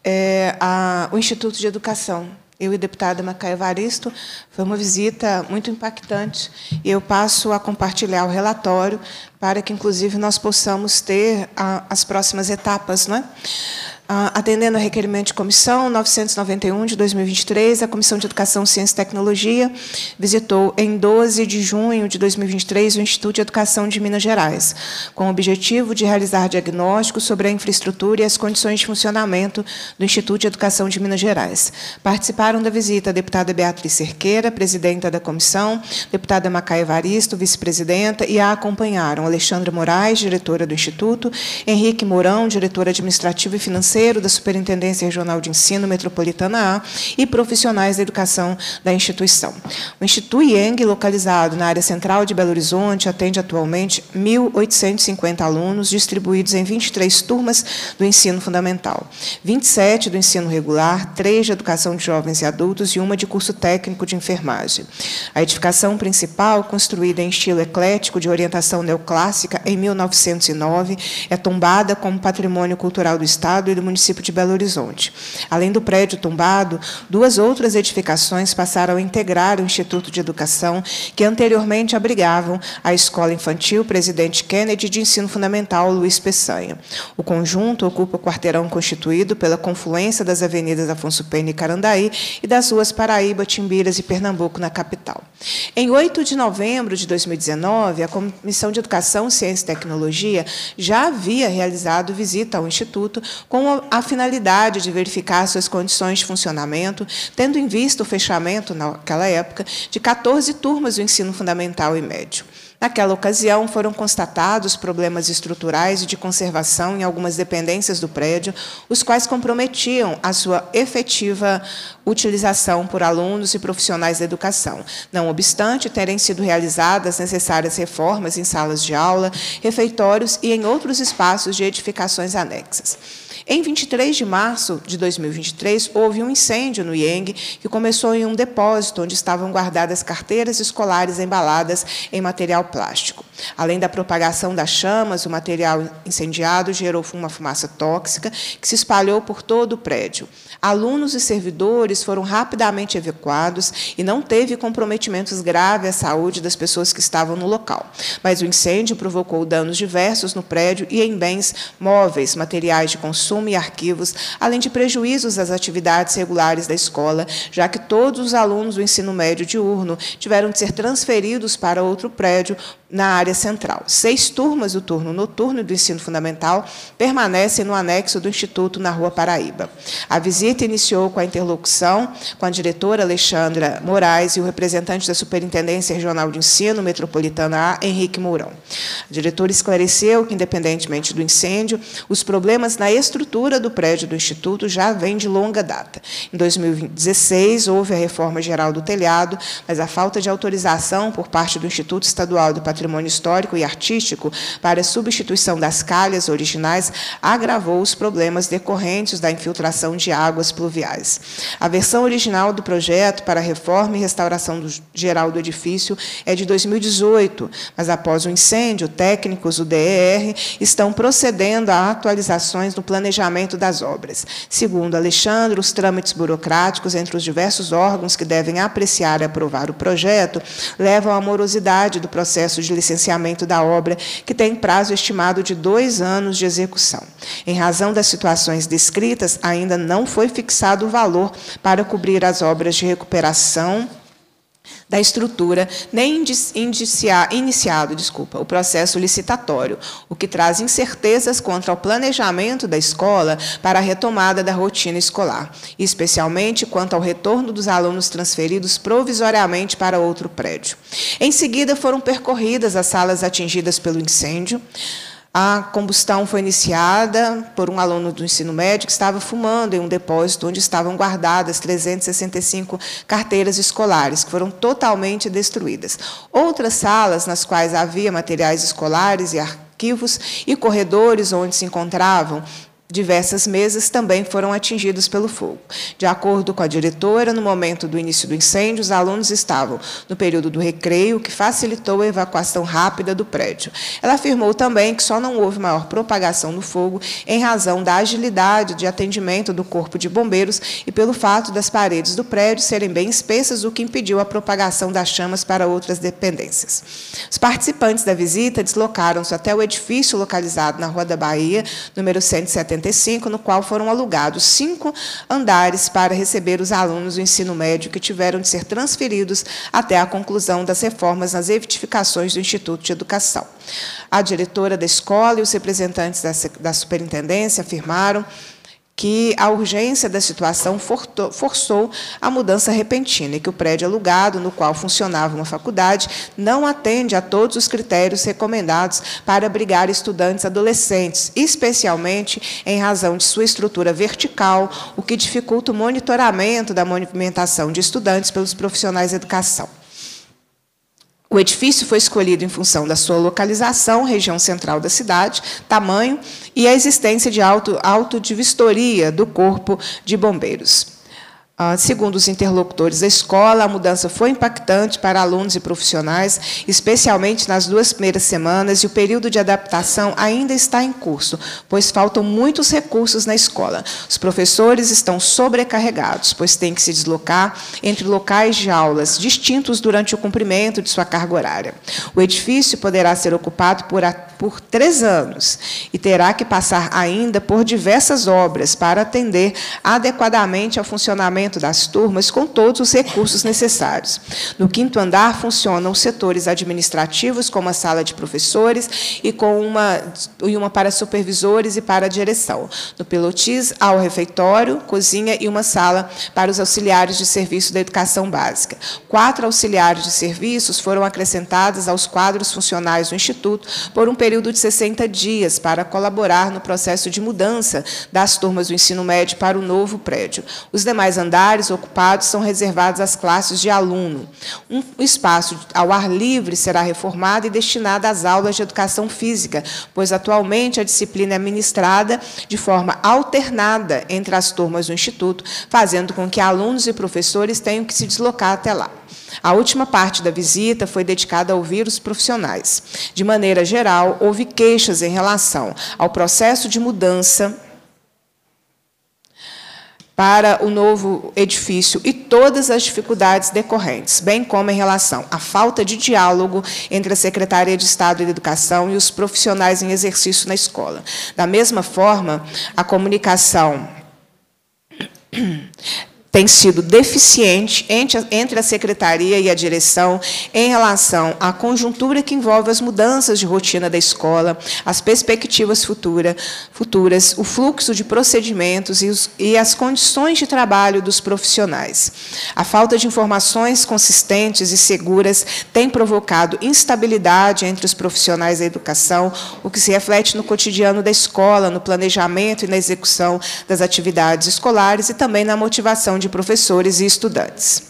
o Instituto de Educação. Eu e a deputada Macaia Evaristo, foi uma visita muito impactante, e eu passo a compartilhar o relatório para que, inclusive, nós possamos ter as próximas etapas, não é? Atendendo ao requerimento de comissão 991 de 2023, a Comissão de Educação, Ciência e Tecnologia visitou, em 12 de junho de 2023, o Instituto de Educação de Minas Gerais, com o objetivo de realizar diagnósticos sobre a infraestrutura e as condições de funcionamento do Instituto de Educação de Minas Gerais. Participaram da visita a deputada Beatriz Cerqueira, presidenta da comissão, deputada Macaia Evaristo, vice-presidenta, e a acompanharam Alexandra Moraes, diretora do Instituto, Henrique Mourão, diretor administrativo e financeiro da Superintendência Regional de Ensino Metropolitana A, e profissionais da educação da instituição. O Instituto IENG, localizado na área central de Belo Horizonte, atende atualmente 1.850 alunos, distribuídos em 23 turmas do ensino fundamental, 27 do ensino regular, 3 de educação de jovens e adultos e 1 de curso técnico de enfermagem. A edificação principal, construída em estilo eclético de orientação neoclássica em 1909, é tombada como patrimônio cultural do Estado e do município de Belo Horizonte. Além do prédio tombado, 2 outras edificações passaram a integrar o Instituto de Educação, que anteriormente abrigavam a Escola Infantil Presidente Kennedy de Ensino Fundamental Luiz Peçanha. O conjunto ocupa o quarteirão constituído pela confluência das avenidas Afonso Pena e Carandaí e das ruas Paraíba, Timbiras e Pernambuco, na capital. Em 8 de novembro de 2019, a Comissão de Educação, Ciência e Tecnologia já havia realizado visita ao Instituto com a finalidade de verificar suas condições de funcionamento, tendo em vista o fechamento, naquela época, de 14 turmas do ensino fundamental e médio. Naquela ocasião, foram constatados problemas estruturais e de conservação em algumas dependências do prédio, os quais comprometiam a sua efetiva utilização por alunos e profissionais da educação, não obstante terem sido realizadas as necessárias reformas em salas de aula, refeitórios e em outros espaços de edificações anexas. Em 23 de março de 2023, houve um incêndio no IENG, que começou em um depósito onde estavam guardadas carteiras escolares embaladas em material plástico. Além da propagação das chamas, o material incendiado gerou uma fumaça tóxica que se espalhou por todo o prédio. Alunos e servidores foram rapidamente evacuados e não teve comprometimentos graves à saúde das pessoas que estavam no local. Mas o incêndio provocou danos diversos no prédio e em bens móveis, materiais de consumo e arquivos, além de prejuízos às atividades regulares da escola, já que todos os alunos do ensino médio diurno tiveram de ser transferidos para outro prédio na área central. 6 turmas do turno noturno do ensino fundamental permanecem no anexo do Instituto, na Rua Paraíba. A visita iniciou com a interlocução com a diretora Alexandra Moraes e o representante da Superintendência Regional de Ensino Metropolitana A, Henrique Mourão. A diretora esclareceu que, independentemente do incêndio, os problemas na estrutura do prédio do Instituto já vêm de longa data. Em 2016, houve a reforma geral do telhado, mas a falta de autorização por parte do Instituto Estadual do Patrimônio Histórico e Artístico para a substituição das calhas originais agravou os problemas decorrentes da infiltração de águas pluviais. A versão original do projeto para a reforma e restauração geral do edifício é de 2018, mas após o incêndio, técnicos do DER estão procedendo a atualizações no planejamento das obras. Segundo Alexandre, os trâmites burocráticos entre os diversos órgãos que devem apreciar e aprovar o projeto levam à morosidade do processo de licenciamento da obra, que tem prazo estimado de 2 anos de execução. Em razão das situações descritas, ainda não foi fixado o valor para cobrir as obras de recuperação da estrutura, nem iniciado o processo licitatório, o que traz incertezas quanto ao planejamento da escola para a retomada da rotina escolar, especialmente quanto ao retorno dos alunos transferidos provisoriamente para outro prédio. Em seguida, foram percorridas as salas atingidas pelo incêndio. A combustão foi iniciada por um aluno do ensino médio que estava fumando em um depósito onde estavam guardadas 365 carteiras escolares, que foram totalmente destruídas. Outras salas, nas quais havia materiais escolares e arquivos, e corredores onde se encontravam diversas mesas, também foram atingidos pelo fogo. De acordo com a diretora, no momento do início do incêndio, os alunos estavam no período do recreio, o que facilitou a evacuação rápida do prédio. Ela afirmou também que só não houve maior propagação do fogo em razão da agilidade de atendimento do Corpo de Bombeiros e pelo fato das paredes do prédio serem bem espessas, o que impediu a propagação das chamas para outras dependências. Os participantes da visita deslocaram-se até o edifício localizado na Rua da Bahia, número 175, no qual foram alugados 5 andares para receber os alunos do ensino médio que tiveram de ser transferidos até a conclusão das reformas nas edificações do Instituto de Educação. A diretora da escola e os representantes da superintendência afirmaram que a urgência da situação forçou a mudança repentina e que o prédio alugado, no qual funcionava uma faculdade, não atende a todos os critérios recomendados para abrigar estudantes adolescentes, especialmente em razão de sua estrutura vertical, o que dificulta o monitoramento da movimentação de estudantes pelos profissionais de educação. O edifício foi escolhido em função da sua localização, região central da cidade, tamanho e a existência de auto de vistoria do Corpo de Bombeiros. Segundo os interlocutores da escola, a mudança foi impactante para alunos e profissionais, especialmente nas 2 primeiras semanas, e o período de adaptação ainda está em curso, pois faltam muitos recursos na escola. Os professores estão sobrecarregados, pois têm que se deslocar entre locais de aulas distintos durante o cumprimento de sua carga horária. O edifício poderá ser ocupado por 3 anos e terá que passar ainda por diversas obras para atender adequadamente ao funcionamento das turmas com todos os recursos necessários. No 5º andar funcionam os setores administrativos, como a sala de professores e com uma para supervisores e para a direção. No pilotis há o refeitório, cozinha e uma sala para os auxiliares de serviço da educação básica. 4 auxiliares de serviços foram acrescentados aos quadros funcionais do Instituto por um período de 60 dias para colaborar no processo de mudança das turmas do ensino médio para o novo prédio. Os demais andares ocupados são reservados às classes de aluno. Um espaço ao ar livre será reformado e destinado às aulas de educação física, pois atualmente a disciplina é ministrada de forma alternada entre as turmas do Instituto, fazendo com que alunos e professores tenham que se deslocar até lá. A última parte da visita foi dedicada a ouvir os profissionais. De maneira geral, houve queixas em relação ao processo de mudança para o novo edifício e todas as dificuldades decorrentes, bem como em relação à falta de diálogo entre a Secretaria de Estado de Educação e os profissionais em exercício na escola. Da mesma forma, a comunicação tem sido deficiente entre a secretaria e a direção em relação à conjuntura que envolve as mudanças de rotina da escola, as perspectivas futuras, o fluxo de procedimentos e as condições de trabalho dos profissionais. A falta de informações consistentes e seguras tem provocado instabilidade entre os profissionais da educação, o que se reflete no cotidiano da escola, no planejamento e na execução das atividades escolares e também na motivação de professores e estudantes.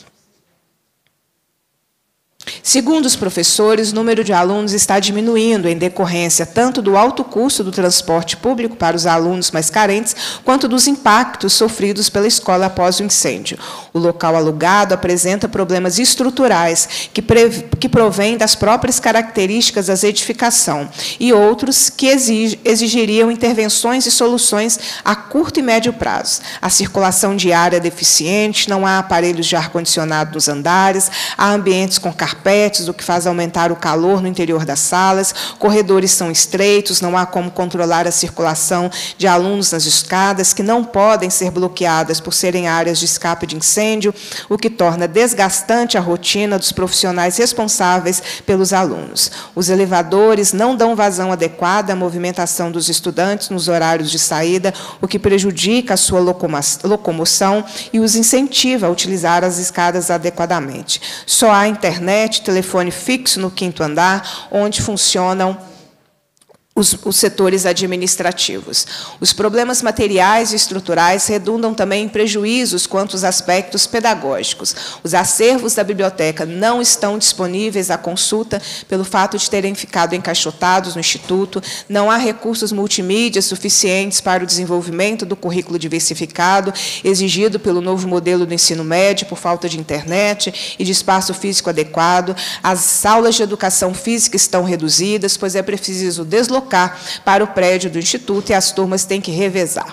Segundo os professores, o número de alunos está diminuindo em decorrência tanto do alto custo do transporte público para os alunos mais carentes, quanto dos impactos sofridos pela escola após o incêndio. O local alugado apresenta problemas estruturais que provêm das próprias características da edificação e outros que exigiriam intervenções e soluções a curto e médio prazo. A circulação diária é deficiente, não há aparelhos de ar-condicionado nos andares, há ambientes com carpetes, o que faz aumentar o calor no interior das salas, corredores são estreitos, não há como controlar a circulação de alunos nas escadas, que não podem ser bloqueadas por serem áreas de escape de incêndio, o que torna desgastante a rotina dos profissionais responsáveis pelos alunos. Os elevadores não dão vazão adequada à movimentação dos estudantes nos horários de saída, o que prejudica a sua locomoção e os incentiva a utilizar as escadas adequadamente. Só há internet, telefone fixo no 5º andar, onde funcionam os setores administrativos. Os problemas materiais e estruturais redundam também em prejuízos quanto aos aspectos pedagógicos. Os acervos da biblioteca não estão disponíveis à consulta pelo fato de terem ficado encaixotados no Instituto, não há recursos multimídia suficientes para o desenvolvimento do currículo diversificado, exigido pelo novo modelo do ensino médio, por falta de internet e de espaço físico adequado. As aulas de educação física estão reduzidas, pois é preciso deslocar para o prédio do Instituto e as turmas têm que revezar.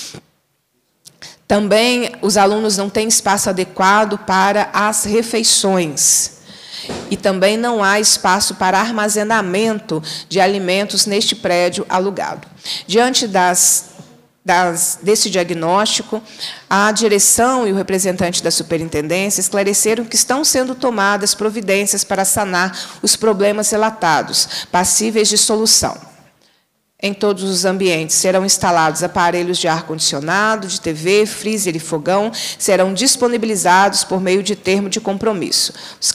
Também os alunos não têm espaço adequado para as refeições. E também não há espaço para armazenamento de alimentos neste prédio alugado. Diante desse diagnóstico, a direção e o representante da superintendência esclareceram que estão sendo tomadas providências para sanar os problemas relatados, passíveis de solução. Em todos os ambientes serão instalados aparelhos de ar-condicionado, de TV, freezer e fogão, serão disponibilizados por meio de termo de compromisso. Os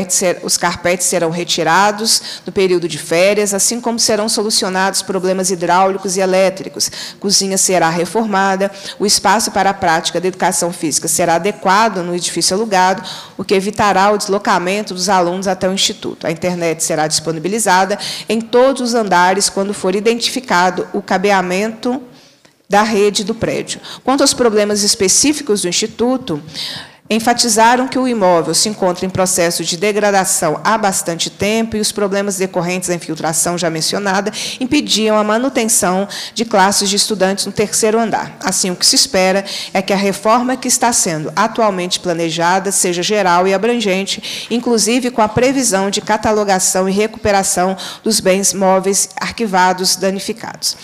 carpetes serão retirados no período de férias, assim como serão solucionados problemas hidráulicos e elétricos. A cozinha será reformada, o espaço para a prática da educação física será adequado no edifício alugado, o que evitará o deslocamento dos alunos até o Instituto. A internet será disponibilizada em todos os andares quando for identificado o cabeamento da rede do prédio. Quanto aos problemas específicos do Instituto, enfatizaram que o imóvel se encontra em processo de degradação há bastante tempo e os problemas decorrentes da infiltração já mencionada impediam a manutenção de classes de estudantes no 3º andar. Assim, o que se espera é que a reforma que está sendo atualmente planejada seja geral e abrangente, inclusive com a previsão de catalogação e recuperação dos bens móveis arquivados danificados.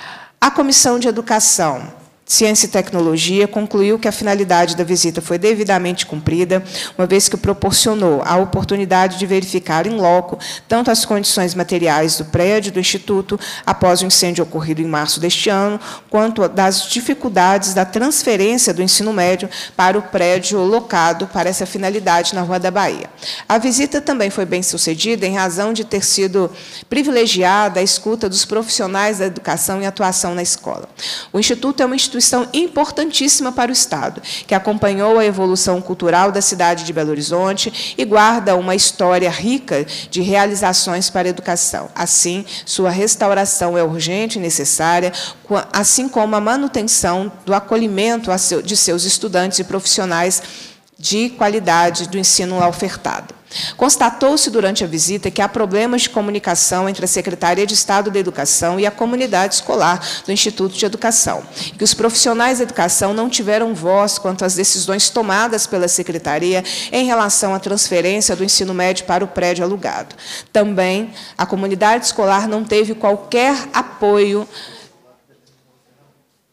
A Comissão de Educação, Ciência e Tecnologia concluiu que a finalidade da visita foi devidamente cumprida, uma vez que proporcionou a oportunidade de verificar em loco tanto as condições materiais do prédio do Instituto após o incêndio ocorrido em março deste ano, quanto das dificuldades da transferência do ensino médio para o prédio locado para essa finalidade na Rua da Bahia. A visita também foi bem-sucedida em razão de ter sido privilegiada a escuta dos profissionais da educação e atuação na escola. O Instituto é uma instituição importantíssima para o Estado, que acompanhou a evolução cultural da cidade de Belo Horizonte e guarda uma história rica de realizações para a educação. Assim, sua restauração é urgente e necessária, assim como a manutenção do acolhimento de seus estudantes e profissionais de qualidade do ensino lá ofertado. Constatou-se durante a visita que há problemas de comunicação entre a Secretaria de Estado da Educação e a comunidade escolar do Instituto de Educação, e que os profissionais da educação não tiveram voz quanto às decisões tomadas pela Secretaria em relação à transferência do ensino médio para o prédio alugado. Também, a comunidade escolar não teve qualquer apoio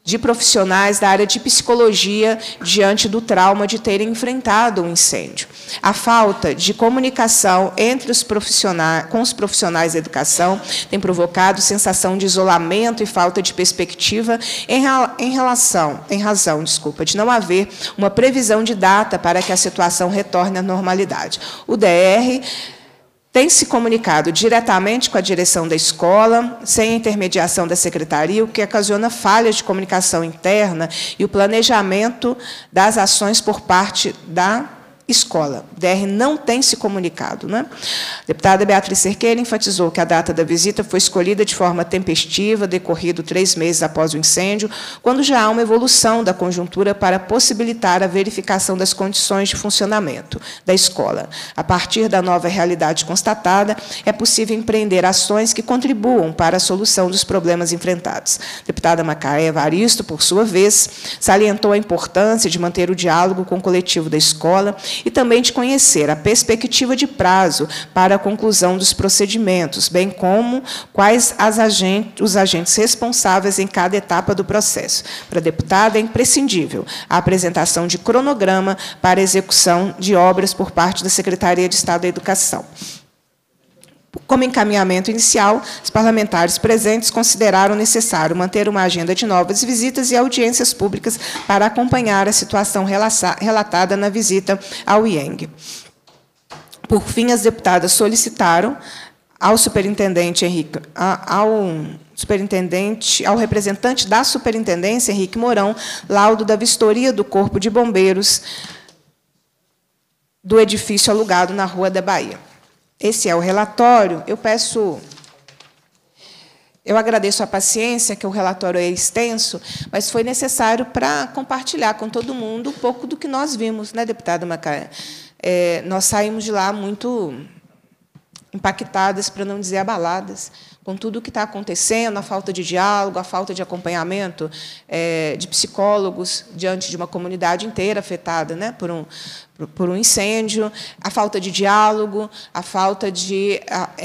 de profissionais da área de psicologia diante do trauma de terem enfrentado um incêndio. A falta de comunicação entre os profissionais, com os profissionais da educação tem provocado sensação de isolamento e falta de perspectiva em razão de não haver uma previsão de data para que a situação retorne à normalidade. O DR tem se comunicado diretamente com a direção da escola, sem a intermediação da secretaria, o que ocasiona falhas de comunicação interna e o planejamento das ações por parte da escola. O DR não tem se comunicado. Né? A deputada Beatriz Cerqueira enfatizou que a data da visita foi escolhida de forma tempestiva, decorrido 3 meses após o incêndio, quando já há uma evolução da conjuntura para possibilitar a verificação das condições de funcionamento da escola. A partir da nova realidade constatada, é possível empreender ações que contribuam para a solução dos problemas enfrentados. A deputada Macaé Evaristo, por sua vez, salientou a importância de manter o diálogo com o coletivo da escola e também de conhecer a perspectiva de prazo para a conclusão dos procedimentos, bem como quais os agentes responsáveis em cada etapa do processo. Para a deputada, é imprescindível a apresentação de cronograma para a execução de obras por parte da Secretaria de Estado da Educação. Como encaminhamento inicial, os parlamentares presentes consideraram necessário manter uma agenda de novas visitas e audiências públicas para acompanhar a situação relatada na visita ao IENG. Por fim, as deputadas solicitaram ao ao representante da superintendência, Henrique Mourão, laudo da vistoria do Corpo de Bombeiros do edifício alugado na Rua da Bahia. Esse é o relatório. Eu agradeço a paciência, que o relatório é extenso, mas foi necessário para compartilhar com todo mundo um pouco do que nós vimos, né, deputada Macaé? Nós saímos de lá muito impactadas, para não dizer abaladas, com tudo o que está acontecendo, a falta de diálogo, a falta de acompanhamento de psicólogos diante de uma comunidade inteira afetada, né, por um incêndio, a falta de diálogo, a falta de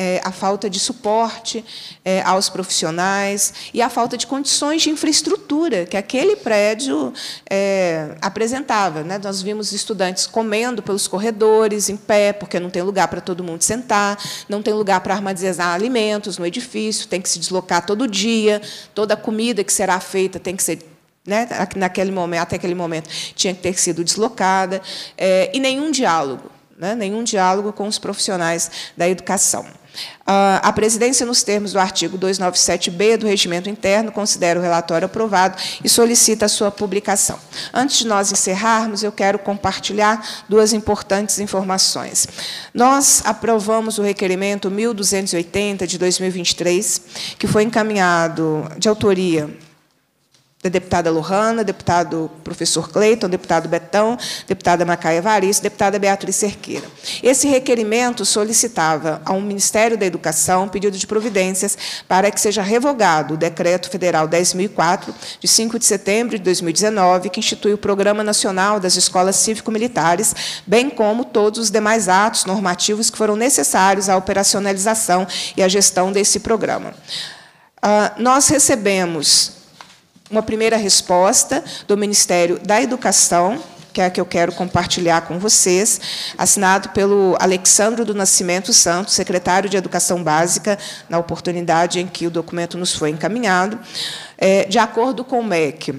suporte aos profissionais e a falta de condições de infraestrutura que aquele prédio apresentava. Né? Nós vimos estudantes comendo pelos corredores, em pé, porque não tem lugar para todo mundo sentar, não tem lugar para armazenar alimentos no edifício, tem que se deslocar todo dia, toda a comida que será feita tem que ser, né, até aquele momento, tinha que ter sido deslocada, e nenhum diálogo, né, nenhum diálogo com os profissionais da educação. A presidência, nos termos do artigo 297-B do Regimento Interno, considera o relatório aprovado e solicita a sua publicação. Antes de nós encerrarmos, eu quero compartilhar 2 importantes informações. Nós aprovamos o requerimento 1280 de 2023, que foi encaminhado de autoria da deputada Lohana, deputado professor Cleiton, deputado Betão, deputada Macaé Evaristo, deputada Beatriz Cerqueira. Esse requerimento solicitava ao Ministério da Educação pedido de providências para que seja revogado o Decreto Federal 10.004, de 5 de setembro de 2019, que institui o Programa Nacional das Escolas Cívico-Militares, bem como todos os demais atos normativos que foram necessários à operacionalização e à gestão desse programa. Nós recebemos uma primeira resposta do Ministério da Educação, que é a que eu quero compartilhar com vocês, assinado pelo Alexandro do Nascimento Santos, secretário de Educação Básica, na oportunidade em que o documento nos foi encaminhado. De acordo com o MEC,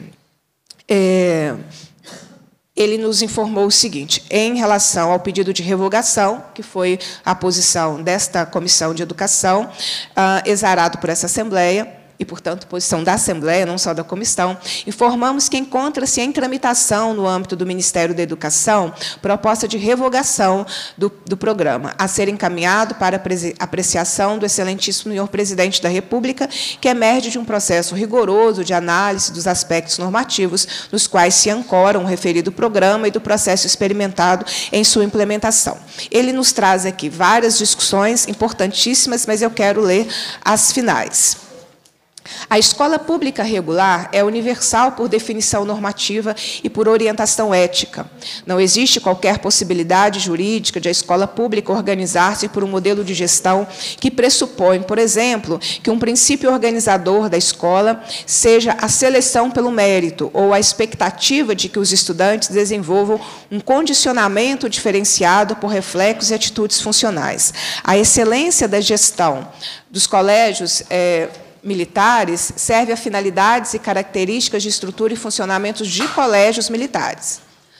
ele nos informou o seguinte: em relação ao pedido de revogação, que foi a posição desta Comissão de Educação, exarado por essa Assembleia, e, portanto, posição da Assembleia, não só da comissão, informamos que encontra-se em tramitação, no âmbito do Ministério da Educação, proposta de revogação do programa, a ser encaminhado para apreciação do excelentíssimo senhor presidente da República, que emerge de um processo rigoroso de análise dos aspectos normativos nos quais se ancoram o referido programa e do processo experimentado em sua implementação. Ele nos traz aqui várias discussões importantíssimas, mas eu quero ler as finais. A escola pública regular é universal por definição normativa e por orientação ética. Não existe qualquer possibilidade jurídica de a escola pública organizar-se por um modelo de gestão que pressupõe, por exemplo, que um princípio organizador da escola seja a seleção pelo mérito ou a expectativa de que os estudantes desenvolvam um condicionamento diferenciado por reflexos e atitudes funcionais. A excelência da gestão dos colégios militares serve a finalidades e características de estrutura e funcionamento de colégios militares.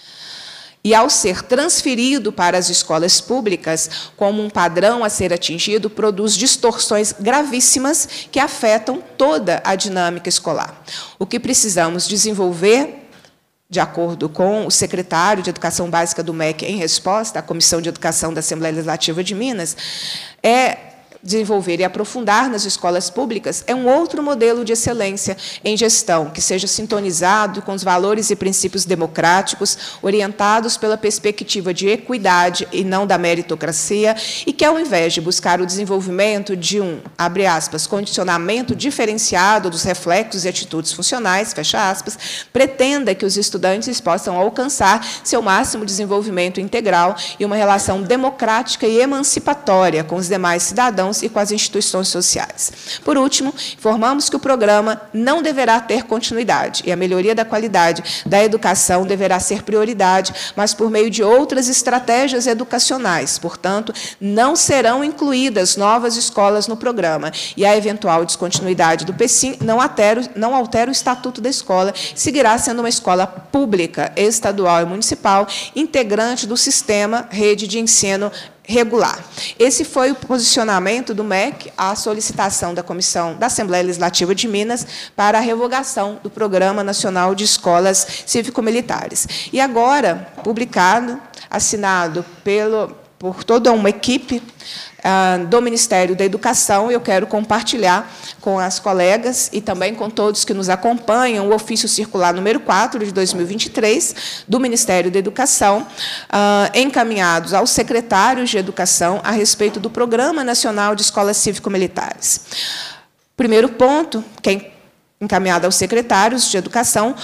E, ao ser transferido para as escolas públicas, como um padrão a ser atingido, produz distorções gravíssimas que afetam toda a dinâmica escolar. O que precisamos desenvolver, de acordo com o secretário de Educação Básica do MEC, em resposta à Comissão de Educação da Assembleia Legislativa de Minas, é desenvolver e aprofundar nas escolas públicas um outro modelo de excelência em gestão, que seja sintonizado com os valores e princípios democráticos, orientados pela perspectiva de equidade e não da meritocracia, e que, ao invés de buscar o desenvolvimento de abre aspas, condicionamento diferenciado dos reflexos e atitudes funcionais, fecha aspas, pretenda que os estudantes possam alcançar seu máximo desenvolvimento integral e uma relação democrática e emancipatória com os demais cidadãos e com as instituições sociais. Por último, informamos que o programa não deverá ter continuidade e a melhoria da qualidade da educação deverá ser prioridade, mas por meio de outras estratégias educacionais. Portanto, não serão incluídas novas escolas no programa e a eventual descontinuidade do PECIM não altera o estatuto da escola, seguirá sendo uma escola pública, estadual e municipal, integrante do sistema rede de ensino regular. Esse foi o posicionamento do MEC à solicitação da Comissão da Assembleia Legislativa de Minas para a revogação do Programa Nacional de Escolas Cívico-Militares. E agora, publicado, assinado por toda uma equipe do Ministério da Educação, eu quero compartilhar com as colegas e também com todos que nos acompanham o ofício circular número 4 de 2023 do Ministério da Educação, encaminhados aos secretários de Educação a respeito do Programa Nacional de Escolas Cívico-Militares. Primeiro ponto, que é encaminhado aos secretários de Educação,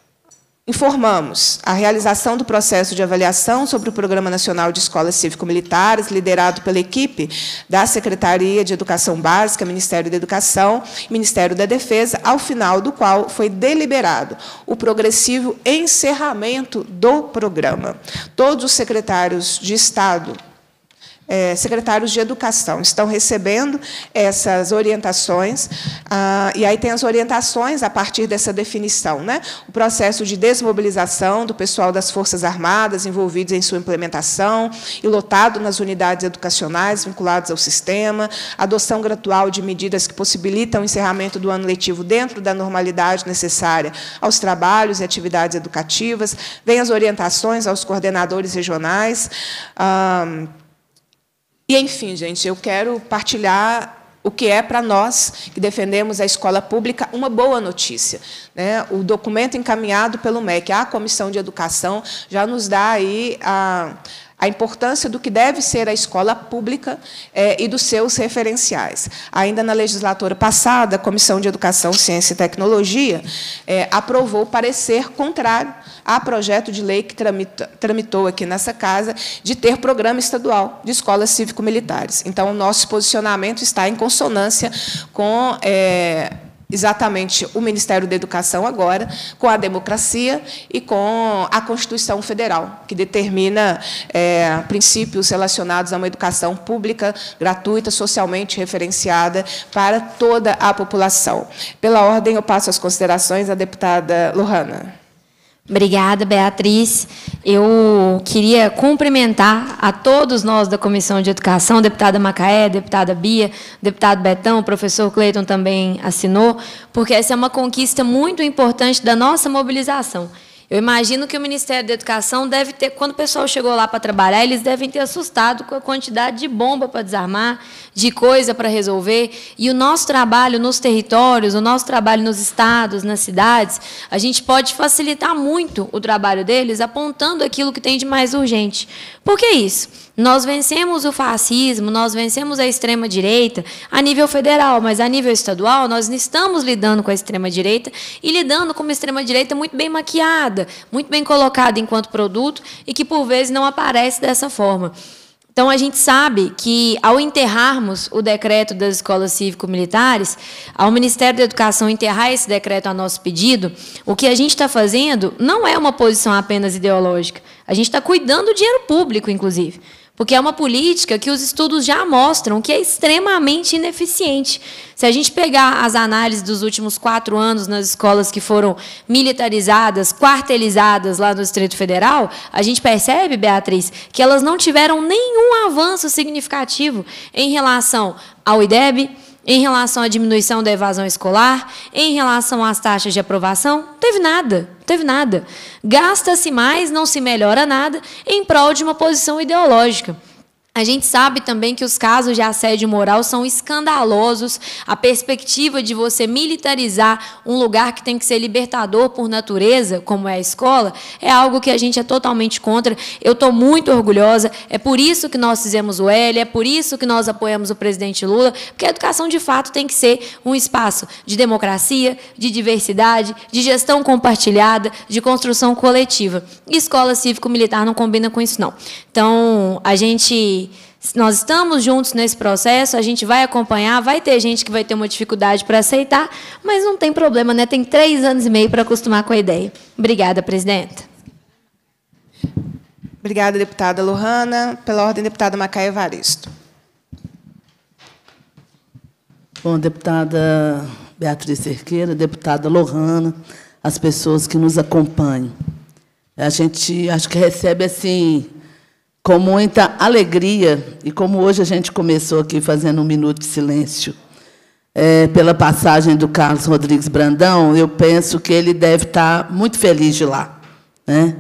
informamos a realização do processo de avaliação sobre o Programa Nacional de Escolas Cívico-Militares, liderado pela equipe da Secretaria de Educação Básica, Ministério da Educação e Ministério da Defesa, ao final do qual foi deliberado o progressivo encerramento do programa. Todos os secretários de Estado, secretários de Educação estão recebendo essas orientações, e aí tem as orientações a partir dessa definição, né? O processo de desmobilização do pessoal das Forças Armadas envolvidos em sua implementação e lotado nas unidades educacionais vinculadas ao sistema, adoção gradual de medidas que possibilitam o encerramento do ano letivo dentro da normalidade necessária aos trabalhos e atividades educativas, vem as orientações aos coordenadores regionais, e, enfim, gente, eu quero partilhar o que é, para nós, que defendemos a escola pública, uma boa notícia, né? O documento encaminhado pelo MEC à Comissão de Educação já nos dá aí a importância do que deve ser a escola pública e dos seus referenciais. Ainda na legislatura passada, a Comissão de Educação, Ciência e Tecnologia aprovou parecer contrário a projeto de lei que tramitou aqui nessa casa de ter programa estadual de escolas cívico-militares. Então, o nosso posicionamento está em consonância com exatamente o Ministério da Educação agora, com a democracia e com a Constituição Federal, que determina princípios relacionados a uma educação pública, gratuita, socialmente referenciada para toda a população. Pela ordem, eu passo as considerações à deputada Lohana. Obrigada, Beatriz. Eu queria cumprimentar a todos nós da Comissão de Educação, deputada Macaé, deputada Bia, deputado Betão, o professor Cleiton também assinou, porque essa é uma conquista muito importante da nossa mobilização. Eu imagino que o Ministério da Educação deve ter, quando o pessoal chegou lá para trabalhar, eles devem ter assustado com a quantidade de bomba para desarmar, de coisa para resolver. E o nosso trabalho nos territórios, o nosso trabalho nos estados, nas cidades, a gente pode facilitar muito o trabalho deles, apontando aquilo que tem de mais urgente. Por que isso? Nós vencemos o fascismo, nós vencemos a extrema-direita a nível federal, mas a nível estadual nós estamos lidando com a extrema-direita e lidando com uma extrema-direita muito bem maquiada, muito bem colocada enquanto produto e que, por vezes, não aparece dessa forma. Então, a gente sabe que, ao enterrarmos o decreto das escolas cívico-militares, ao Ministério da Educação enterrar esse decreto a nosso pedido, o que a gente está fazendo não é uma posição apenas ideológica. A gente está cuidando do dinheiro público, inclusive, porque é uma política que os estudos já mostram que é extremamente ineficiente. Se a gente pegar as análises dos últimos 4 anos nas escolas que foram militarizadas, quartelizadas lá no Distrito Federal, a gente percebe, Beatriz, que elas não tiveram nenhum avanço significativo em relação ao IDEB, em relação à diminuição da evasão escolar, em relação às taxas de aprovação. Não teve nada, não teve nada. Gasta-se mais, não se melhora nada, em prol de uma posição ideológica. A gente sabe também que os casos de assédio moral são escandalosos. A perspectiva de você militarizar um lugar que tem que ser libertador por natureza, como é a escola, é algo que a gente é totalmente contra. Eu estou muito orgulhosa. É por isso que nós fizemos o L, é por isso que nós apoiamos o presidente Lula, porque a educação, de fato, tem que ser um espaço de democracia, de diversidade, de gestão compartilhada, de construção coletiva. E escola cívico-militar não combina com isso, não. Então, nós estamos juntos nesse processo, a gente vai acompanhar, vai ter gente que vai ter uma dificuldade para aceitar, mas não tem problema, né? Tem 3 anos e meio para acostumar com a ideia. Obrigada, presidenta. Obrigada, deputada Lohana. Pela ordem, deputada Macaé Evaristo. Bom, deputada Beatriz Cerqueira, deputada Lohana, as pessoas que nos acompanham. A gente acho que recebe assim, com muita alegria, e como hoje a gente começou aqui fazendo um minuto de silêncio, pela passagem do Carlos Rodrigues Brandão, eu penso que ele deve estar muito feliz de lá, né?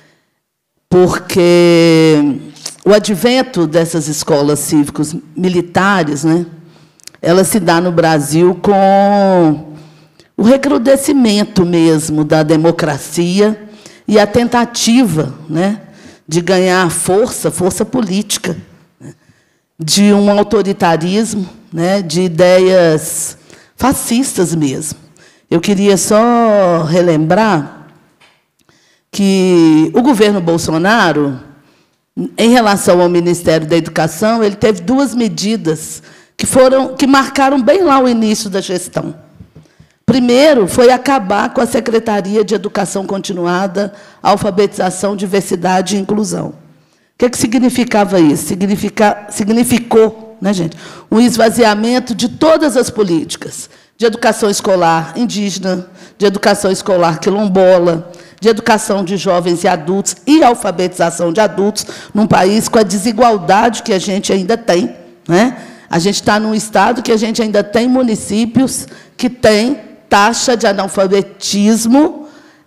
Porque o advento dessas escolas cívicos militares, né, ela se dá no Brasil com o recrudescimento mesmo da democracia e a tentativa, né, de ganhar força política, né, de um autoritarismo, né, de ideias fascistas mesmo. Eu queria só relembrar que o governo Bolsonaro, em relação ao Ministério da Educação, ele teve 2 medidas que marcaram bem lá o início da gestão. Primeiro, foi acabar com a Secretaria de Educação Continuada, Alfabetização, Diversidade e Inclusão. O que significava isso? Significou, né, gente, um esvaziamento de todas as políticas, de educação escolar indígena, de educação escolar quilombola, de educação de jovens e adultos e alfabetização de adultos, num país com a desigualdade que a gente ainda tem, né? A gente está num estado que a gente ainda tem municípios que têm taxa de analfabetismo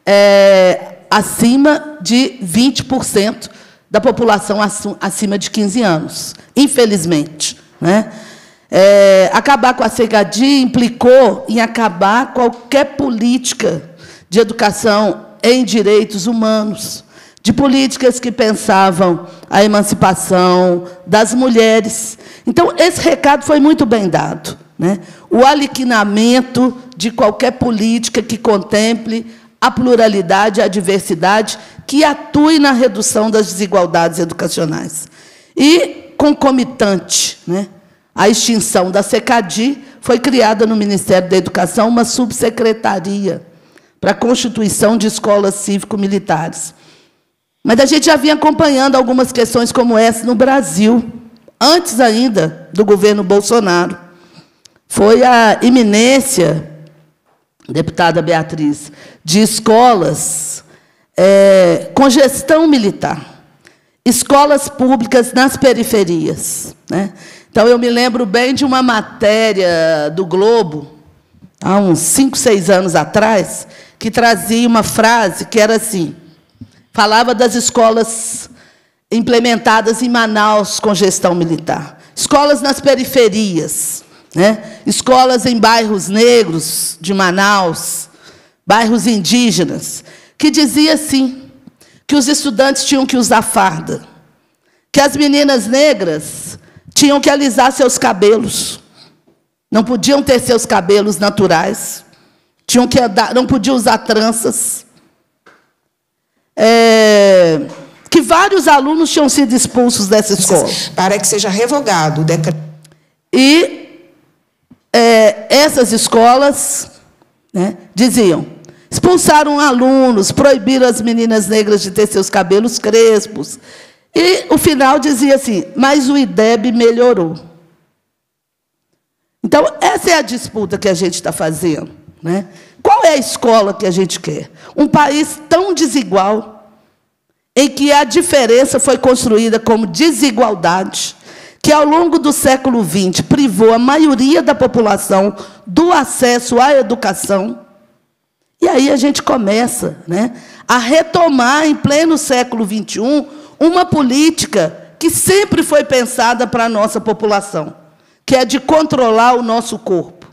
acima de 20% da população acima de 15 anos, infelizmente, né? Acabar com a CEGADI implicou em acabar qualquer política de educação em direitos humanos, de políticas que pensavam a emancipação das mulheres. Então, esse recado foi muito bem dado, né? O aniquilamento de qualquer política que contemple a pluralidade, a diversidade, que atue na redução das desigualdades educacionais. E, concomitante, né, à extinção da CECADI, foi criada no Ministério da Educação uma subsecretaria para a constituição de escolas cívico-militares. Mas a gente já vinha acompanhando algumas questões como essa no Brasil, antes ainda do governo Bolsonaro. Foi a iminência, deputada Beatriz, de escolas com gestão militar, escolas públicas nas periferias, né? Então, eu me lembro bem de uma matéria do Globo, há uns 5, 6 anos atrás, que trazia uma frase que era assim, falava das escolas implementadas em Manaus com gestão militar, escolas nas periferias, né? Escolas em bairros negros de Manaus, bairros indígenas, que dizia assim, que os estudantes tinham que usar farda, que as meninas negras tinham que alisar seus cabelos. Não podiam ter seus cabelos naturais. Tinham que andar, não podiam usar tranças. Que vários alunos tinham sido expulsos dessa escola. Para que seja revogado o decreto. E essas escolas, né, diziam, expulsaram alunos, proibiram as meninas negras de ter seus cabelos crespos. E o final dizia assim, mas o IDEB melhorou. Então, essa é a disputa que a gente está fazendo, né? Qual é a escola que a gente quer? Um país tão desigual, em que a diferença foi construída como desigualdade, que, ao longo do século XX, privou a maioria da população do acesso à educação. E aí a gente começa, né, a retomar, em pleno século XXI, uma política que sempre foi pensada para a nossa população, que é de controlar o nosso corpo,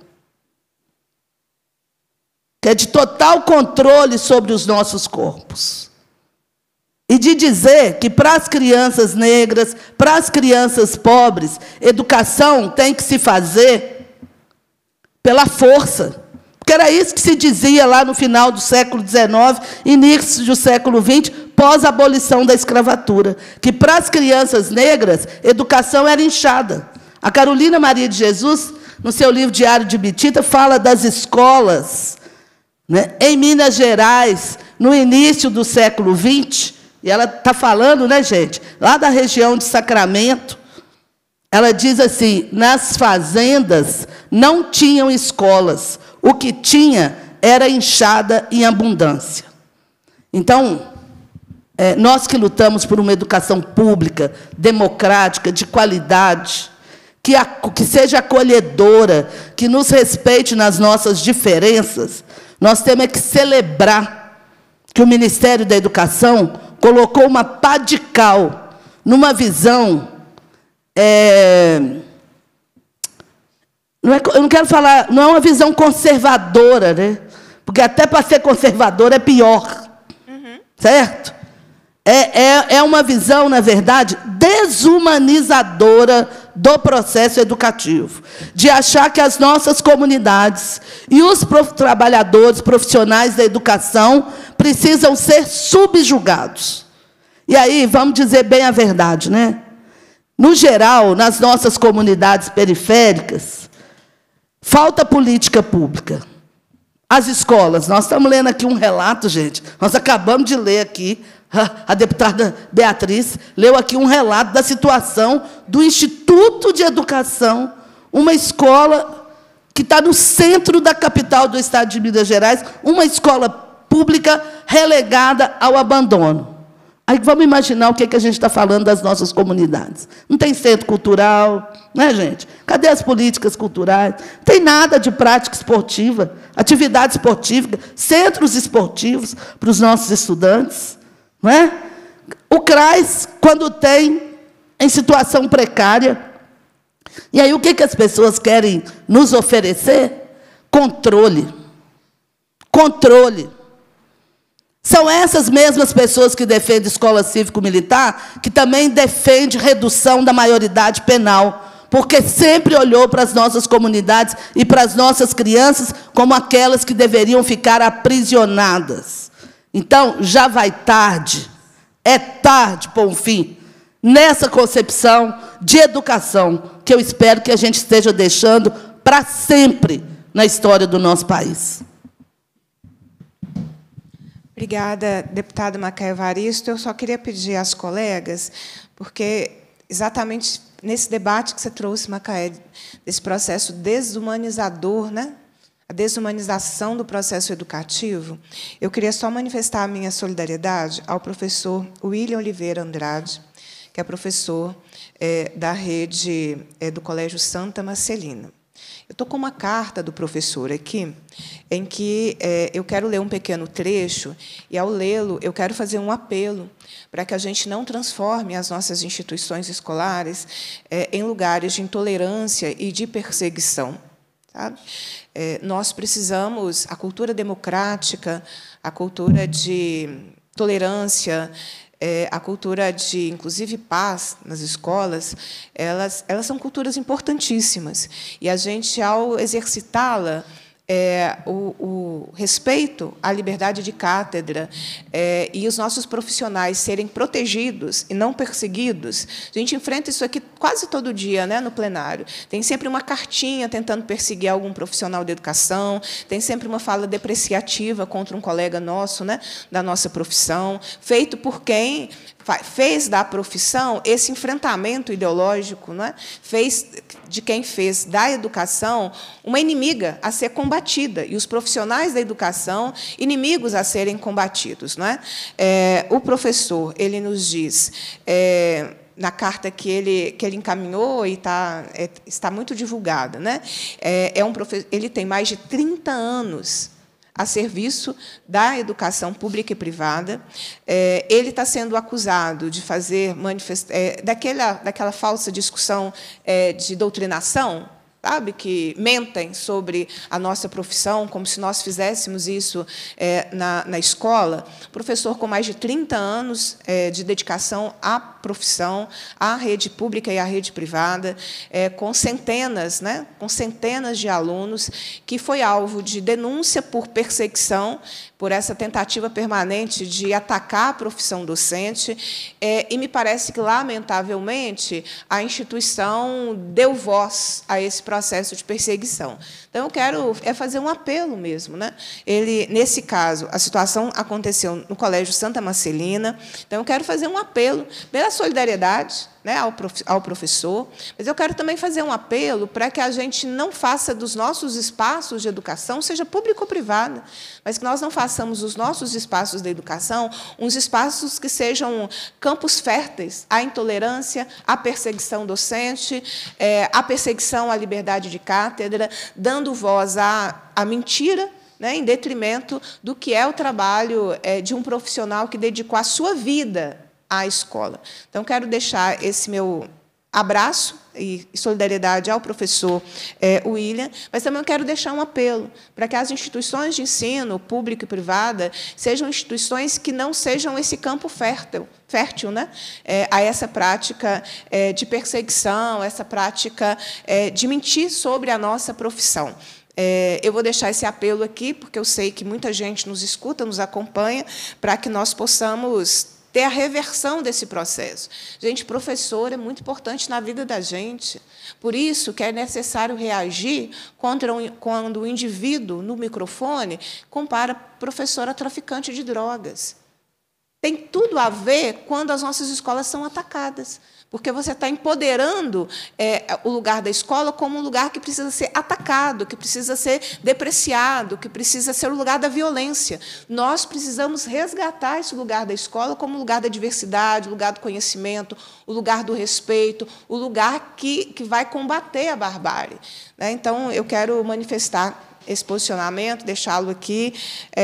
que é de total controle sobre os nossos corpos. E de dizer que, para as crianças negras, para as crianças pobres, educação tem que se fazer pela força. Porque era isso que se dizia lá no final do século XIX, início do século XX, pós-abolição da escravatura. Que, para as crianças negras, educação era inchada. A Carolina Maria de Jesus, no seu livro Diário de Bitita, fala das escolas, né, em Minas Gerais, no início do século XX, e ela está falando, né, gente, lá da região de Sacramento, ela diz assim, nas fazendas não tinham escolas, o que tinha era enxada em abundância. Então, nós que lutamos por uma educação pública, democrática, de qualidade, que seja acolhedora, que nos respeite nas nossas diferenças, nós temos que celebrar que o Ministério da Educação colocou uma pá de cal numa visão... eu não quero falar, não é uma visão conservadora, né? Porque até para ser conservador é pior. Certo? É uma visão, na verdade, desumanizadora do processo educativo, de achar que as nossas comunidades e os trabalhadores profissionais da educação precisam ser subjugados. E aí, vamos dizer bem a verdade, né? No geral, nas nossas comunidades periféricas, falta política pública. As escolas, nós estamos lendo aqui um relato, gente, nós acabamos de ler aqui, a deputada Beatriz leu aqui um relato da situação do Instituto de Educação, uma escola que está no centro da capital do estado de Minas Gerais, uma escola pública relegada ao abandono. Aí vamos imaginar o que a gente está falando das nossas comunidades. Não tem centro cultural, né, gente? Cadê as políticas culturais? Não tem nada de prática esportiva, atividade esportiva, centros esportivos para os nossos estudantes. Não é? O CRAS, quando tem em situação precária. E aí, o que as pessoas querem nos oferecer? Controle. Controle. São essas mesmas pessoas que defendem escola cívico-militar, que também defendem redução da maioridade penal, porque sempre olhou para as nossas comunidades e para as nossas crianças como aquelas que deveriam ficar aprisionadas. Então, já vai tarde, é tarde pôr um fim nessa concepção de educação que eu espero que a gente esteja deixando para sempre na história do nosso país. Obrigada, deputada Macaé Evaristo. Eu só queria pedir às colegas, porque exatamente nesse debate que você trouxe, Macaé, desse processo desumanizador, né? A desumanização do processo educativo, eu queria só manifestar a minha solidariedade ao professor William Oliveira Andrade, que é professor da rede do Colégio Santa Marcelina. Eu estou com uma carta do professor aqui, em que eu quero ler um pequeno trecho, e, ao lê-lo, eu quero fazer um apelo para que a gente não transforme as nossas instituições escolares em lugares de intolerância e de perseguição. Sabe? Nós precisamos, a cultura democrática, a cultura de tolerância, a cultura de, inclusive, paz nas escolas, elas são culturas importantíssimas. E a gente, ao exercitá-la, o respeito à liberdade de cátedra e os nossos profissionais serem protegidos e não perseguidos, a gente enfrenta isso aqui quase todo dia, né, no plenário. Tem sempre uma cartinha tentando perseguir algum profissional de educação, tem sempre uma fala depreciativa contra um colega nosso, né, da nossa profissão, feito por quem fez da profissão esse enfrentamento ideológico, não é? Fez de quem fez da educação uma inimiga a ser combatida, e os profissionais da educação inimigos a serem combatidos. Não é? O professor, ele nos diz, na carta que ele encaminhou, e está muito divulgada, né? Ele tem mais de 30 anos a serviço da educação pública e privada. Ele está sendo acusado de fazer daquela falsa discussão de doutrinação, sabe, que mentem sobre a nossa profissão, como se nós fizéssemos isso na escola. Professor com mais de 30 anos de dedicação à profissão, à rede pública e à rede privada, com centenas de alunos, que foi alvo de denúncia por perseguição, por essa tentativa permanente de atacar a profissão docente, e me parece que, lamentavelmente, a instituição deu voz a esse processo de perseguição. Então, eu quero fazer um apelo mesmo, né? Nesse caso, a situação aconteceu no Colégio Santa Marcelina, então, eu quero fazer um apelo pela solidariedade, né, ao professor, mas eu quero também fazer um apelo para que a gente não faça dos nossos espaços de educação, seja público ou privado, mas que nós não façamos os nossos espaços da educação uns espaços que sejam campos férteis à intolerância, à perseguição docente, à perseguição à liberdade de cátedra, dando voz à mentira, né, em detrimento do que é o trabalho de um profissional que dedicou a sua vida à escola. Então, quero deixar esse meu abraço e solidariedade ao professor William, mas também quero deixar um apelo para que as instituições de ensino, pública e privada, sejam instituições que não sejam esse campo fértil, né, a essa prática de perseguição, essa prática de mentir sobre a nossa profissão. Eu vou deixar esse apelo aqui, porque eu sei que muita gente nos escuta, nos acompanha, para que nós possamos ter a reversão desse processo. Gente, professor é muito importante na vida da gente. Por isso que é necessário reagir quando o indivíduo, no microfone, compara professor a traficante de drogas. Tem tudo a ver quando as nossas escolas são atacadas, porque você está empoderando o lugar da escola como um lugar que precisa ser atacado, que precisa ser depreciado, que precisa ser o lugar da violência. Nós precisamos resgatar esse lugar da escola como o lugar da diversidade, o lugar do conhecimento, o lugar do respeito, o lugar que vai combater a barbárie. Então, eu quero manifestar esse posicionamento, deixá-lo aqui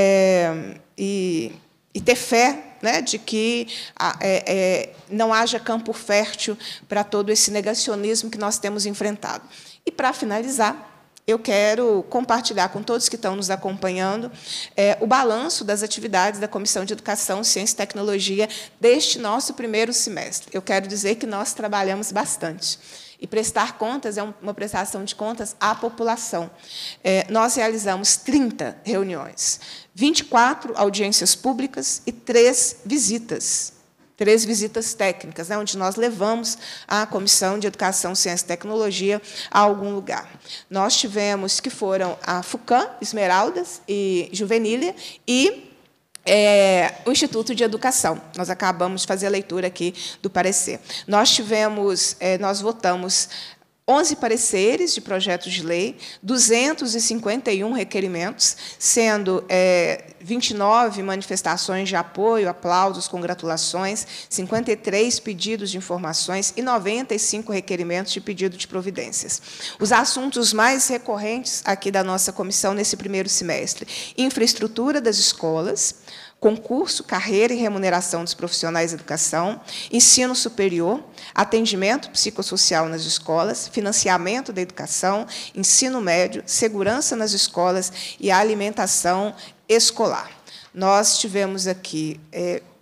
e ter fé, né, de que não haja campo fértil para todo esse negacionismo que nós temos enfrentado. E, para finalizar, eu quero compartilhar com todos que estão nos acompanhando o balanço das atividades da Comissão de Educação, Ciência e Tecnologia deste nosso primeiro semestre. Eu quero dizer que nós trabalhamos bastante. E prestar contas é uma prestação de contas à população. Nós realizamos 30 reuniões, 24 audiências públicas e 3 visitas técnicas, né, onde nós levamos a Comissão de Educação, Ciência e Tecnologia a algum lugar. Nós tivemos, que foram a FUCAM, Esmeraldas e Juvenília, e o Instituto de Educação. Nós acabamos de fazer a leitura aqui do parecer. Nós votamos 11 pareceres de projetos de lei, 251 requerimentos, sendo 29 manifestações de apoio, aplausos, congratulações, 53 pedidos de informações e 95 requerimentos de pedido de providências. Os assuntos mais recorrentes aqui da nossa comissão nesse primeiro semestre: infraestrutura das escolas, concurso, carreira e remuneração dos profissionais de educação, ensino superior, atendimento psicossocial nas escolas, financiamento da educação, ensino médio, segurança nas escolas e alimentação escolar. Nós tivemos aqui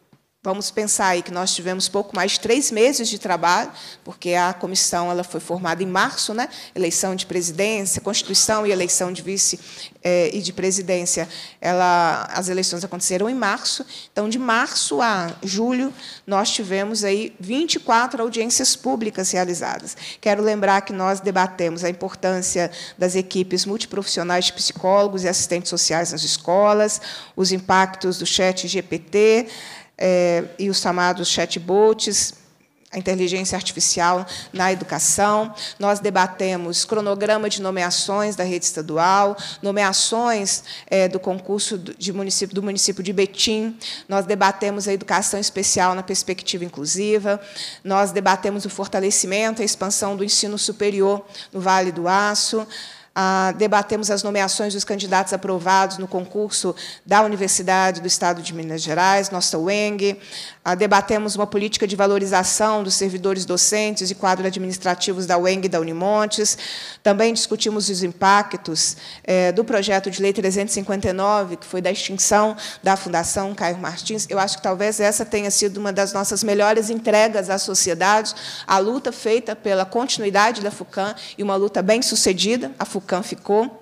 Vamos pensar aí que nós tivemos pouco mais de 3 meses de trabalho, porque a comissão ela foi formada em março, né? Eleição de presidência, Constituição e eleição de vice e de presidência. As eleições aconteceram em março. Então, de março a julho, nós tivemos aí 24 audiências públicas realizadas. Quero lembrar que nós debatemos a importância das equipes multiprofissionais de psicólogos e assistentes sociais nas escolas, os impactos do chat GPT, e os chamados chatbots, a inteligência artificial na educação. Nós debatemos cronograma de nomeações da rede estadual, nomeações do concurso do município de Betim. Nós debatemos a educação especial na perspectiva inclusiva. Nós debatemos o fortalecimento e a expansão do ensino superior no Vale do Aço. Debatemos as nomeações dos candidatos aprovados no concurso da Universidade do Estado de Minas Gerais, nossa UENG. Debatemos uma política de valorização dos servidores docentes e quadros administrativos da UENG e da Unimontes. Também discutimos os impactos do projeto de lei 359, que foi da extinção da Fundação Caio Martins. Eu acho que talvez essa tenha sido uma das nossas melhores entregas à sociedade, a luta feita pela continuidade da FUCAM, e uma luta bem-sucedida. A FUCAM ficou.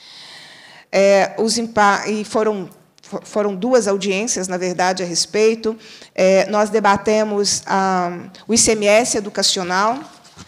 E foram 2 audiências, na verdade, a respeito. Nós debatemos o ICMS educacional,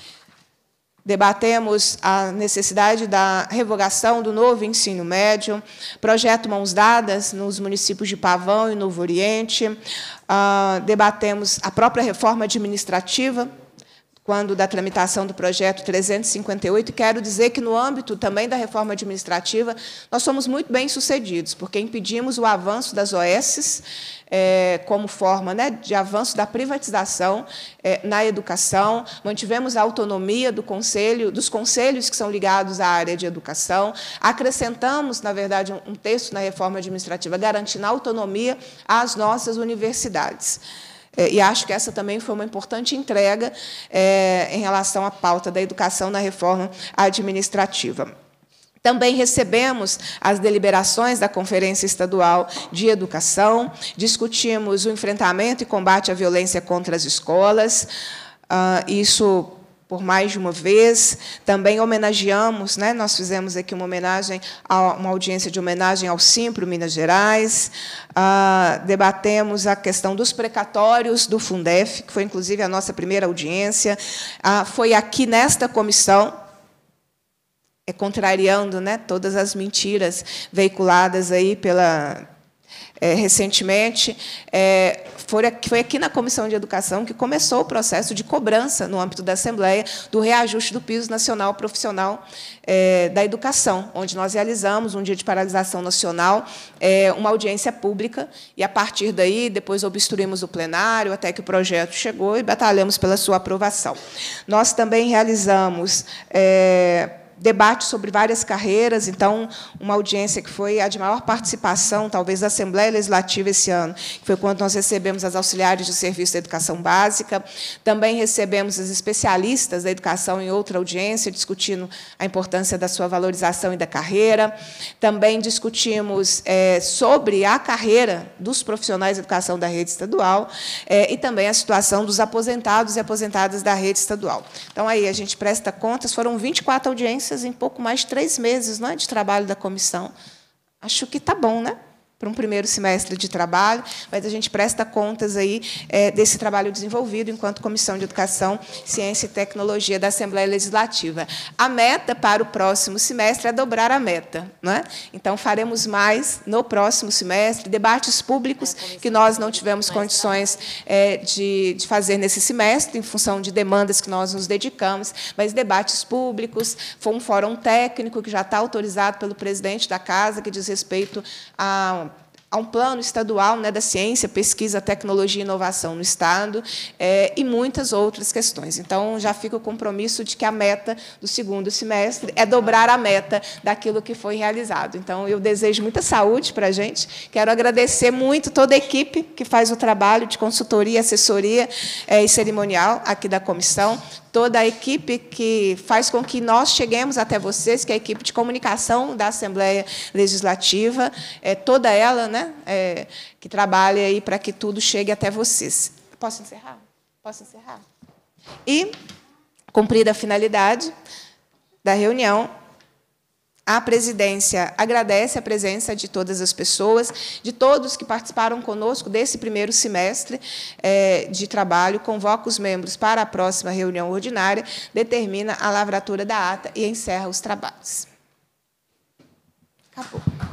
debatemos a necessidade da revogação do novo ensino médio, projeto Mãos Dadas nos municípios de Pavão e Novo Oriente, debatemos a própria reforma administrativa, quando da tramitação do projeto 358, quero dizer que, no âmbito também da reforma administrativa, nós somos muito bem-sucedidos, porque impedimos o avanço das OSs como forma, né, de avanço da privatização na educação, mantivemos a autonomia dos conselhos que são ligados à área de educação, acrescentamos, na verdade, um texto na reforma administrativa garantindo a autonomia às nossas universidades. E acho que essa também foi uma importante entrega em relação à pauta da educação na reforma administrativa. Também recebemos as deliberações da Conferência Estadual de Educação, discutimos o enfrentamento e combate à violência contra as escolas, isso por mais de uma vez. Também homenageamos, né, nós fizemos aqui uma audiência de homenagem ao Simpro, Minas Gerais, debatemos a questão dos precatórios do Fundef, que foi, inclusive, a nossa primeira audiência. Foi aqui, nesta comissão, contrariando, né, todas as mentiras veiculadas aí recentemente, foi aqui na Comissão de Educação que começou o processo de cobrança, no âmbito da Assembleia, do reajuste do piso nacional profissional da educação, onde nós realizamos um dia de paralisação nacional, uma audiência pública, e, a partir daí, depois obstruímos o plenário, até que o projeto chegou, e batalhamos pela sua aprovação. Nós também realizamos debate sobre várias carreiras, então, uma audiência que foi a de maior participação, talvez, da Assembleia Legislativa esse ano, que foi quando nós recebemos as auxiliares de serviço da educação básica. Também recebemos as especialistas da educação em outra audiência, discutindo a importância da sua valorização e da carreira. Também discutimos sobre a carreira dos profissionais de educação da rede estadual e também a situação dos aposentados e aposentadas da rede estadual. Então, aí a gente presta contas, foram 24 audiências em pouco mais de 3 meses, não é, de trabalho da comissão. Acho que está bom, né, para um primeiro semestre de trabalho, mas a gente presta contas aí desse trabalho desenvolvido enquanto Comissão de Educação, Ciência e Tecnologia da Assembleia Legislativa. A meta para o próximo semestre é dobrar a meta, não é? Então, faremos mais no próximo semestre, debates públicos que nós não tivemos condições de fazer nesse semestre, em função de demandas que nós nos dedicamos, mas debates públicos, foi um fórum técnico que já está autorizado pelo presidente da Casa, que diz respeito a um plano estadual, né, da ciência, pesquisa, tecnologia e inovação no Estado, e muitas outras questões. Então, já fica o compromisso de que a meta do segundo semestre é dobrar a meta daquilo que foi realizado. Então, eu desejo muita saúde para a gente. Quero agradecer muito toda a equipe que faz o trabalho de consultoria, assessoria e cerimonial aqui da comissão, toda a equipe que faz com que nós cheguemos até vocês, que é a equipe de comunicação da Assembleia Legislativa, toda ela, né, que trabalha aí para que tudo chegue até vocês. Posso encerrar? Posso encerrar? E, cumprida a finalidade da reunião, a presidência agradece a presença de todas as pessoas, de todos que participaram conosco desse primeiro semestre de trabalho, convoca os membros para a próxima reunião ordinária, determina a lavratura da ata e encerra os trabalhos. Acabou.